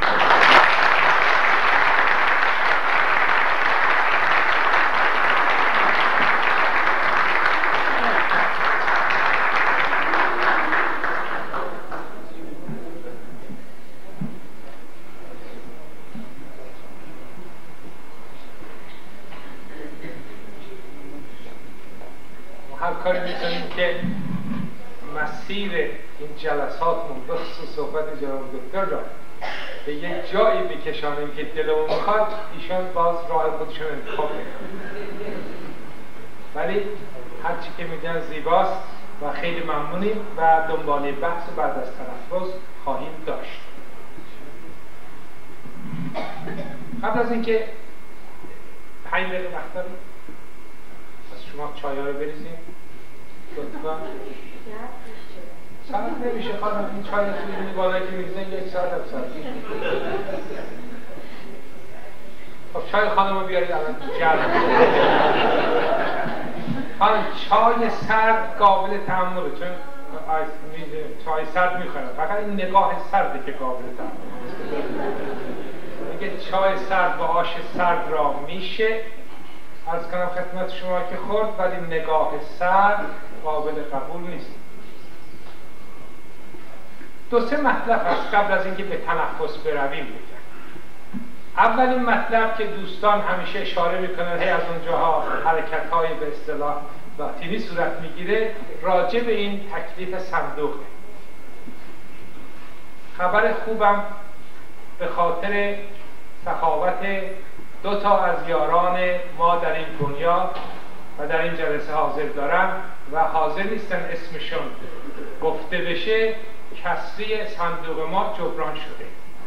کاری میکنیم که مسیر این جلساتمون به خصوص صحبت جناب دکتر را به یک جایی بکشانیم که دلمون میخواد ایشان باز راه خودشون انتخاب میکنن، ولی هرچی که میگن زیباست و خیلی ممنونیم و دنباله بحث بعد از تنفس خواهیم داشت. قبل از اینکه 5 دقیقه وقت داریم از شما چای‌ها رو بریزیم لطفا. ساعت نمیشه خانم، این چای رو توی بالایی که میریزن 1 ساعت هم ساعت. خب چای خانم رو بیارید الان جلب. خانم چای سرد قابل تحمله، چون چای سرد میخورم، فقط این نگاه سرده که قابل تحمل. میگه چای سرد با آش سرد را میشه عرض کنم خدمت شما که خورد، ولی نگاه سرد قابل قبول نیست. دو سه مطلب هست قبل از اینکه به تنفس برویم بگم. اولین مطلب که دوستان همیشه اشاره میکنن، هی از اونجاها حرکت‌های به اصطلاح لاتینی صورت میگیره، راجع به این تکلیف صندوقه. خبر خوبم به خاطر سخاوت دو تا از یاران ما در این دنیا و در این جلسه حاضر دارم و حاضر نیستن اسمشون گفته بشه، کسری صندوق ما جبران شده.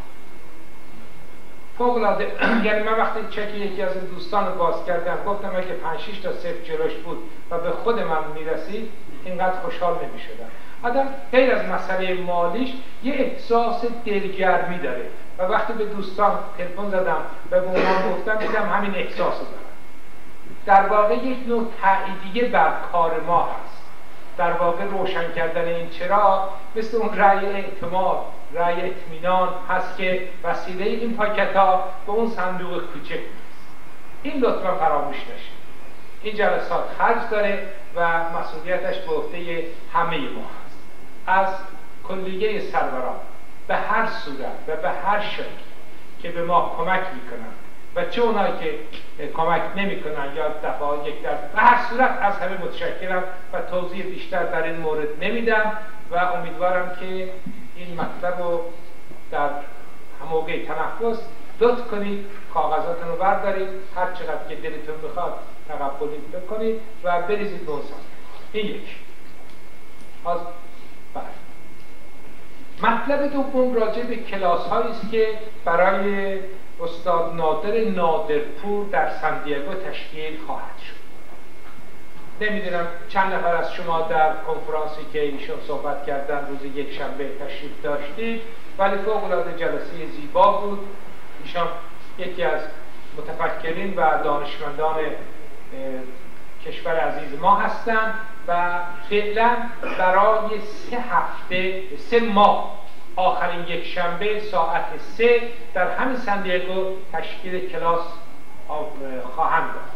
فوق‌العاده. یعنی من وقتی چک یکی از این دوستان رو باز کردم گفتم اگه 5-6 تا صفر جلوش بود و به خود من میرسید اینقدر خوشحال نمیشدم. آدم غیر از مسئله مالیش یه احساس دلگرمی داره و وقتی به دوستان تلفن زدم و به اونها گفتم دیدم همین احساس رو دارم. در واقع یک نوع تأییدیه بر کار ما هست. در واقع روشن کردن این چراغ مثل اون رأی اعتماد، رأی اطمینان هست که وسیله این پاکت ها به اون صندوق کوچک نیست. این لطفا فراموش نشه. این جلسات خرج داره و مسئولیتش به عهده همه ما هست. از کلیه سروران به هر صورت و به هر شکل که به ما کمک میکنن و چه اونایی که کمک نمیکنن یا دفعه یک در به هر صورت از همه متشکرم و توضیح بیشتر در این مورد نمیدم و امیدوارم که این مطلب رو در موقع تنفس لطف کنید، کاغذاتون رو بردارید، هر چقدر که دلتون بخواد تقبلی بکنید و بریزید به اون سمت. این یک. از مطلب دوم راجع به کلاس هایی است که برای استاد نادر نادرپور در سندیاگو تشکیل خواهد شد. نمیدونم چند نفر از شما در کنفرانسی که ایشون صحبت کردن روز یک شنبه تشریف داشتید، ولی فوق‌العاده جلسه زیبا بود. ایشان یکی از متفکرین و دانشمندان کشور عزیز ما هستند و فعلا برای 3 ماه آخرین یک شنبه ساعت 3 در همین سندیاگو تشکیل کلاس خواهند داد.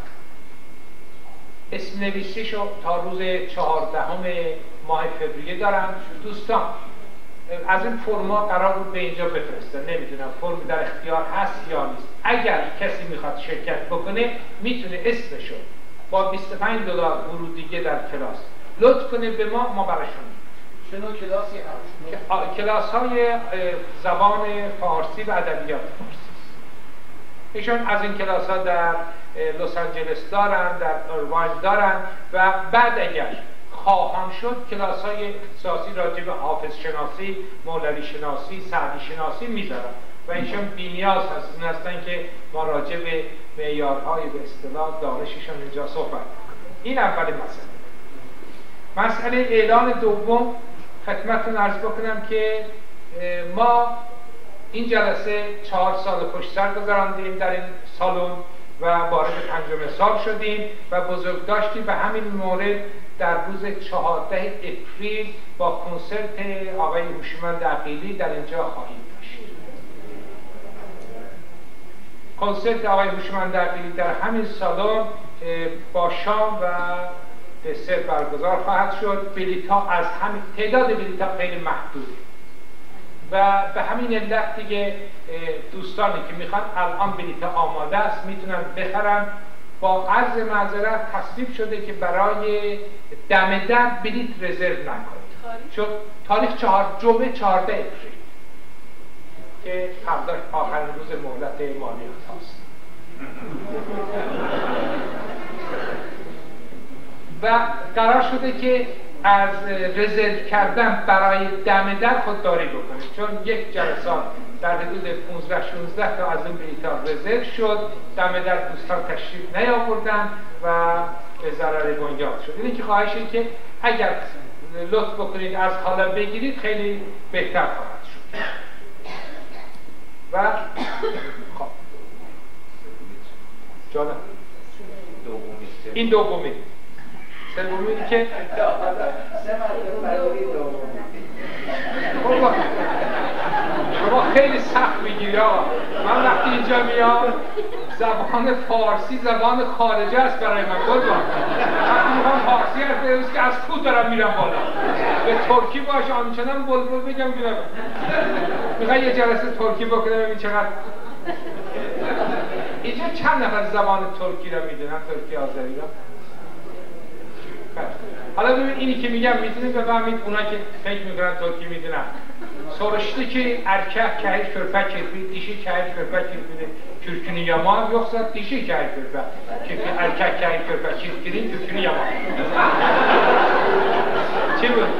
اسم نویسیشو تا روز 14 ماه فوریه دارم. دوستان از این فرما قرار بود به اینجا بفرستن، نمیدونم فرم در اختیار هست یا نیست. اگر کسی میخواد شرکت بکنه میتونه اسمشو با $25 ورودیه در کلاس لطف کنه به ما براشون. چه نوع کلاسی هست؟ کلاس های زبان فارسی و ادبیات فارسی. ایشون از این کلاس ها در لس آنجلس دارن، در ایرواین دارن و بعد اگر خواهان شد کلاس های اختصاصی راجع به حافظ شناسی، مولوی شناسی، سعدی شناسی میذارن و ایشون بی‌نیاز هستن که ما راجع به معیارهای به اصطلاح دانششون اینجا صحبت کنیم. این اولین مسئله. مسئله اعلان دوم خدمتتون عرض بکنم که ما این جلسه 4 سال پشت سر گذراندیم در این سالن و وارد 5 سال شدیم و بزرگ داشتیم به همین مورد در روز 14 اپریل با کنسرت آقای هوشمند عقیلی در اینجا خواهیم داشت. کنسرت آقای هوشمند عقیلی در همین سالن با شام و دسر برگزار خواهد شد. بلیط‌ها از همین تعداد بلیط‌ها خیلی محدوده و به همین علت دیگه دوستانی که میخوان الان بلیط‌ها آماده است میتونن بخرن. با عرض معذرت تصویب شده که برای دم در بلیط رزرو نکنید، چون تاریخ جمعه 14 اپریل که فردا آخرین روز مهلت مالیات هست و قرار شده که از رزرو کردن برای دم در خودداری بکنید، چون یک جلسات در حدود 15-16 تا از این بلیط‌ها رزرو شد، دم در دوستان تشریف نیاوردن و به ضرر بنیاد شد. اینه که خواهشه که اگر لطف بکنید از حالا بگیرید خیلی بهتر خواهد شد. و خب جانم این دومی. سومی که 3 مرتبه برای شما خیلی سخت میگیری آقا. من وقتی اینجا میام زبان فارسی زبان خارجه است برای من قربان. وقتی میخوام فارسی حرف بزنم که از کوه دارم میرم بالا. به ترکی باشه آنچنان بلبل بگم که میخوای یه جلسه ترکی بکنم ببین چقدر. اینجا چند نفر زبان ترکی رو میدونن؟ ترکی آذری رو؟ حالا ببین اینی که میگم میتونید بفهمید اونا که فکر میکنن ترکی میدونن. Soruşdu ki erkek kəhir körpə kirpi, dişi kəhir körpə kirpini kürkünü yaman, yoxsa dişi kəhir körpə kirpi, erkek kəhir körpə kirpinin kürkünü yaman. Kim bu?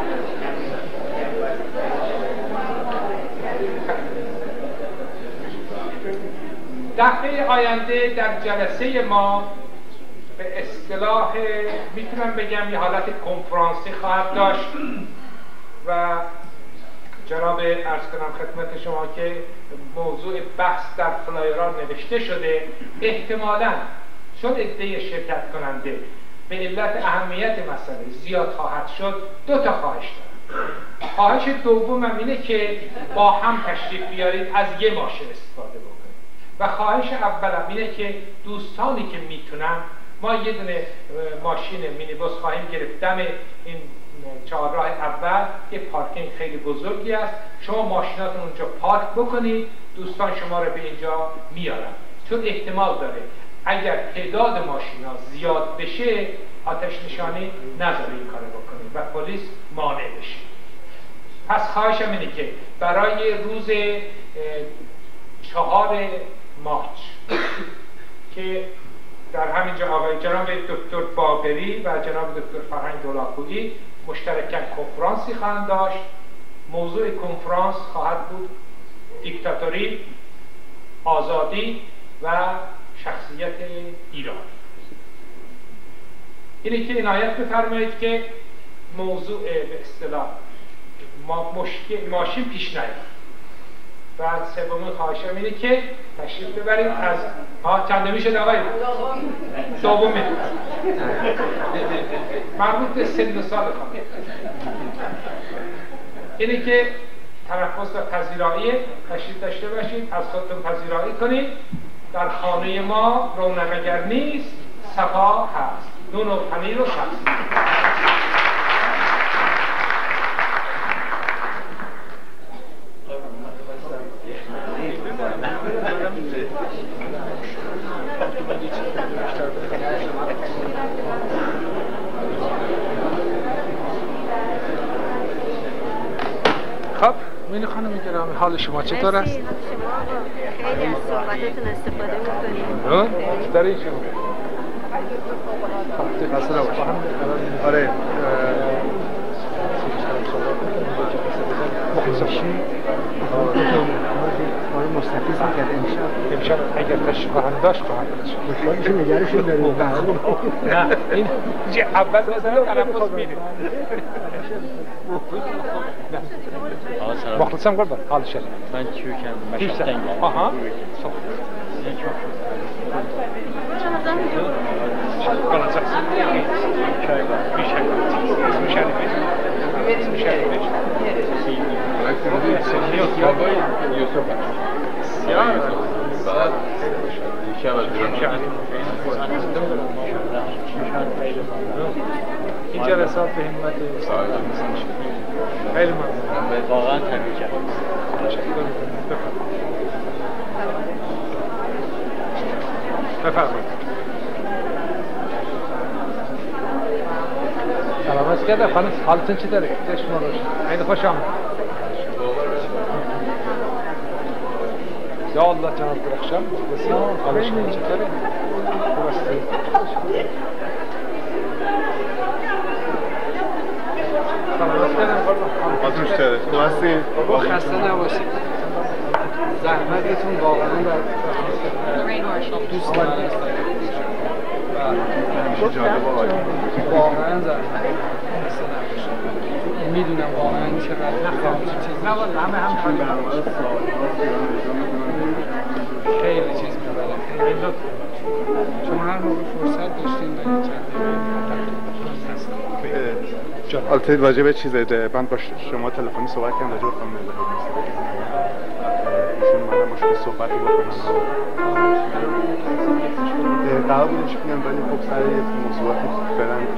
دفعه آینده در جلسه ما به اصطلاح میتونم بگم یه حالت کنفرانسی خواهد داشت و جناب عرض کنم خدمت شما که موضوع بحث در فلایرها نوشته شده. احتمالاً چون عده شرکت کننده به علت اهمیت مسئله زیاد خواهد شد، دو تا خواهش دارم. خواهش دومم اینه که با هم تشریف بیارید از یه ماشین استفاده بکنید و خواهش اولم اینه که دوستانی که میتونن ما یه دونه ماشین مینیبوس خواهیم گرفت دم این چهارراه اول یه پارکینگ خیلی بزرگی است. شما ماشیناتون اونجا پارک بکنید، دوستان شما رو به اینجا میارن، چون احتمال داره اگر تعداد ماشینا زیاد بشه آتش نشانی نذاره این کارو بکنید و پلیس مانع بشه. پس خواهشم اینه که برای روز 4 مارس که در همینجا آقای جناب دکتر باقری و جناب دکتر فرهنگ دولاخویی مشترکاً کنفرانسی خواهند داشت. موضوع کنفرانس خواهد بود دیکتاتوری، آزادی و شخصیت ایران. اینه که عنایت بفرمایید که موضوع به اصطلاح ماشین پیش نیاد. و سومین خواهشم اینه که تشریف ببرید از چندمی شد آقای؟ دومی مربوط به سن و سال خواهد. اینه که تنفس و پذیرایی تشریف داشته باشید، از خودتون پذیرایی کنید. در خانه ما رونق اگر نیست صفا هست، نون و پنیر و سبزی. خب مینی خانم گرامی حال شما چطور است؟ شما خیلی از صحبتتون استفاده می‌کنید. در این شما مثلا آره آره مستفیض میکرد امشب اگر تشریف خواهند داشت خواهند داشت. مشکلش نگرشون داریم. نه این اول مثلا تنفس میدید. مخلصم قربان حال شد. من کیوکم مشهد آها این جلسات به همت خیلی ممنون. واقعا تبریک کردم. بفرمایید. سلامت کرده خانم، حالتون چطوره؟ چشم روشن. خیلی خوش آمد. یا الله جناب درخشان، بسیار حال شما چطوره؟ خوب هستید؟ سلامت کردم خانم. حالتون چطوره؟ خوب هستید؟ بابا خسته نباشید. زحمتتون واقعا دوست دارم. واقعا زحمت میدونم واقعا چقدر چیز نه والا همه خیلی چیز میبرم. شما هر موقع فرصت داشتین برید چند البته واجب چیزه من با شما تلفنی صحبت کردم راجع به خانم ایشون منم مشکل صحبتی بکنم قرار بودش کنم ولی خب سر موضوعاتی فعلا هم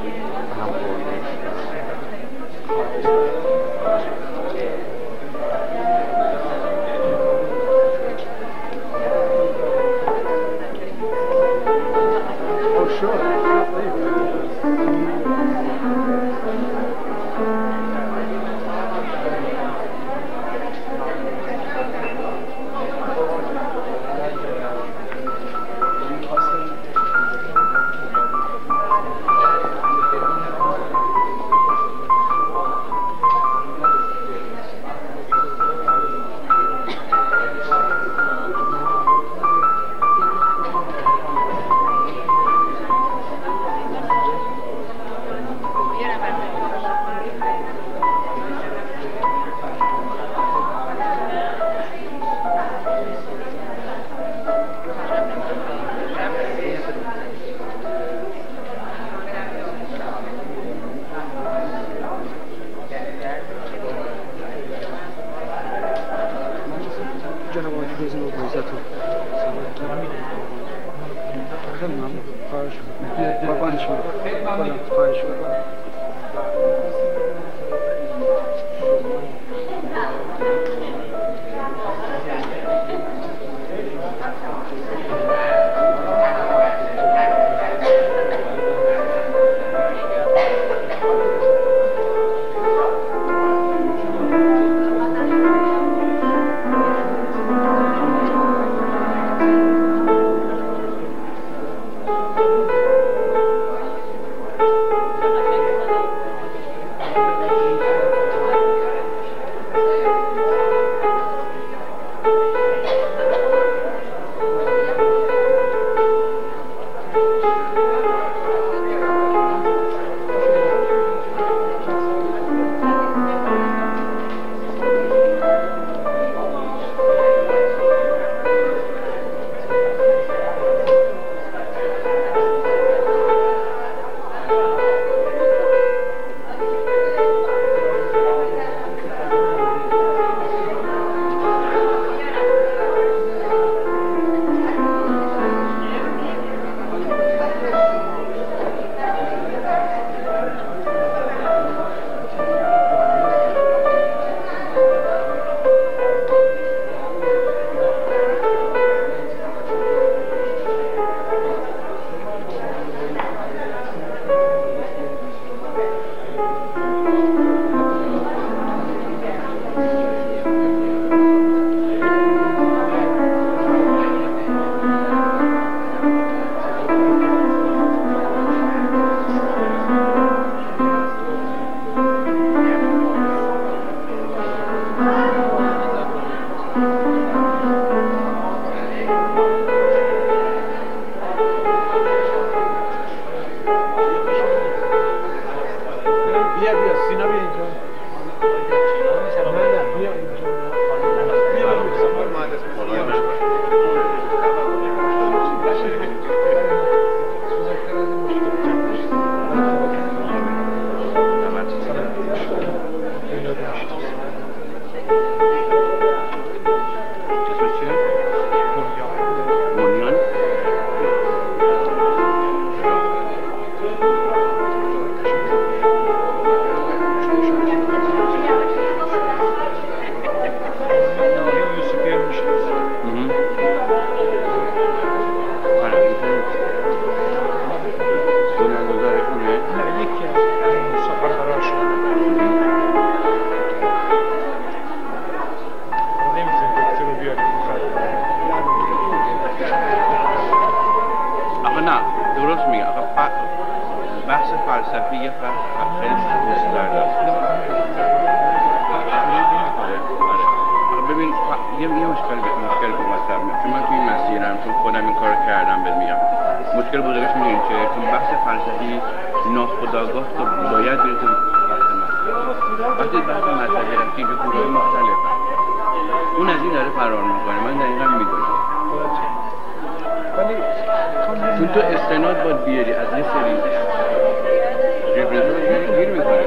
تو استناد باید بیاری از یه سری گیر میکنه.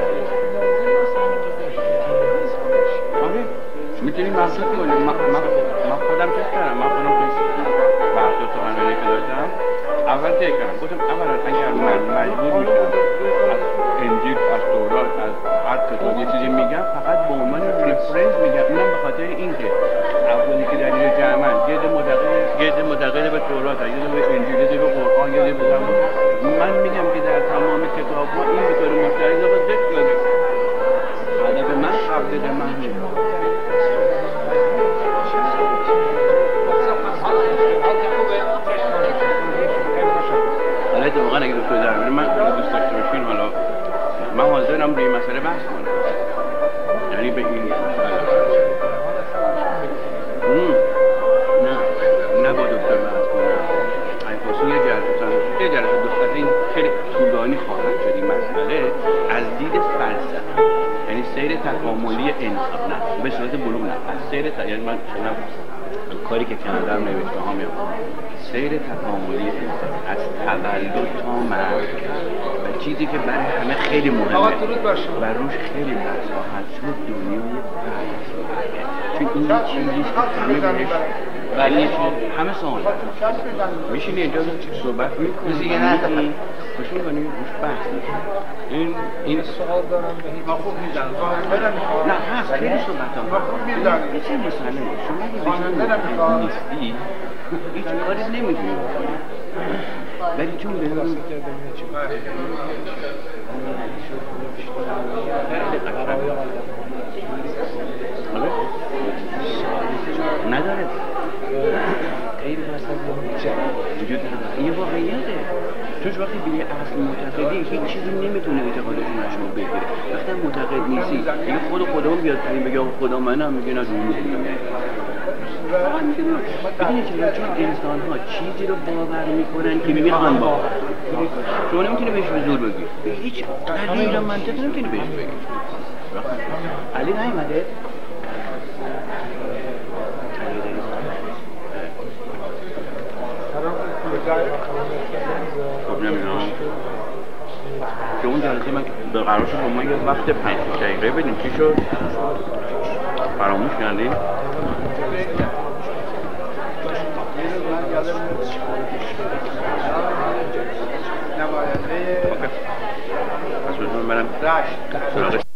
آره میتونیم محسوس کنیم. من خودم چیز کردم، من خودم توی بحث و سخنرانی که داشتم اول طی کردم، گفتم اولا اگر من مجبور میشم از انجیل، از تورات، از هر کتاب یه چیزی میگم فقط به عنوان رفرنس میگم، اونم به خاطر اینکه اولی که دلیل جمعن یه معتقد به تورات، یه به انجیل، یه به قرآن، یه به زبور. من میگم که در تمام کتاب‌ها این به طور مشترک رو ذکر شده. هدف من قبل من حالا اتفاقا اگه دکتر درباره من دوست داشته باشین، حالا من حاضرم روی مسئله بحث کنم، یعنی به این نه با دکتر بحث کنم. ایفاسون یه جلسه دکتر این خیلی طولانی خواهد شد این مسئله از دید فلسفه، یعنی سیر تکاملی انسان، نه به صورت بلوغ، نه از سیر یعنی من کاری که کردم نوشته ها میام سیر تکاملی انسان از تولد تا مرگ و چیزی که برای همه خیلی مهمه و روش خیلی بحث خواهد شد دنیای بعد، چون این چیزیست که همه بهش ولی همه سوال میشینی اینجا صحبت میکنی خوشون کنی روش بحث میکنی. این سوال دارم به هیچ خوب میزنم نه هست خیلی صحبت هم خوب میزنم یه چه مسئله شما که نیستی هیچ کاری نمیدونی ولی چون به اون نداره غیر مثلا وجود نداره. این واقعیته. توش وقتی به اصل معتقدی هیچ چیزی نمیتونه اعتقادش از شما بگیره. وقتی معتقد نیستی دیگه خودمون بیاد پایین بگه خدا منم میگه نه دروغ میگه. ببینید چون انسان ها چیزی رو باور میکنن که میخوان باور. شما نمیتونی بهش به زور بگی. هیچ دلیل و منطقی نمیتونی بهش بگی. علی نیومده؟ خب نمیدونم که اون جلسه من به قرار شد با ما یه وقت 5 دقیقه بدیم چی شد؟ فراموش کردیم؟ پس بزنم برم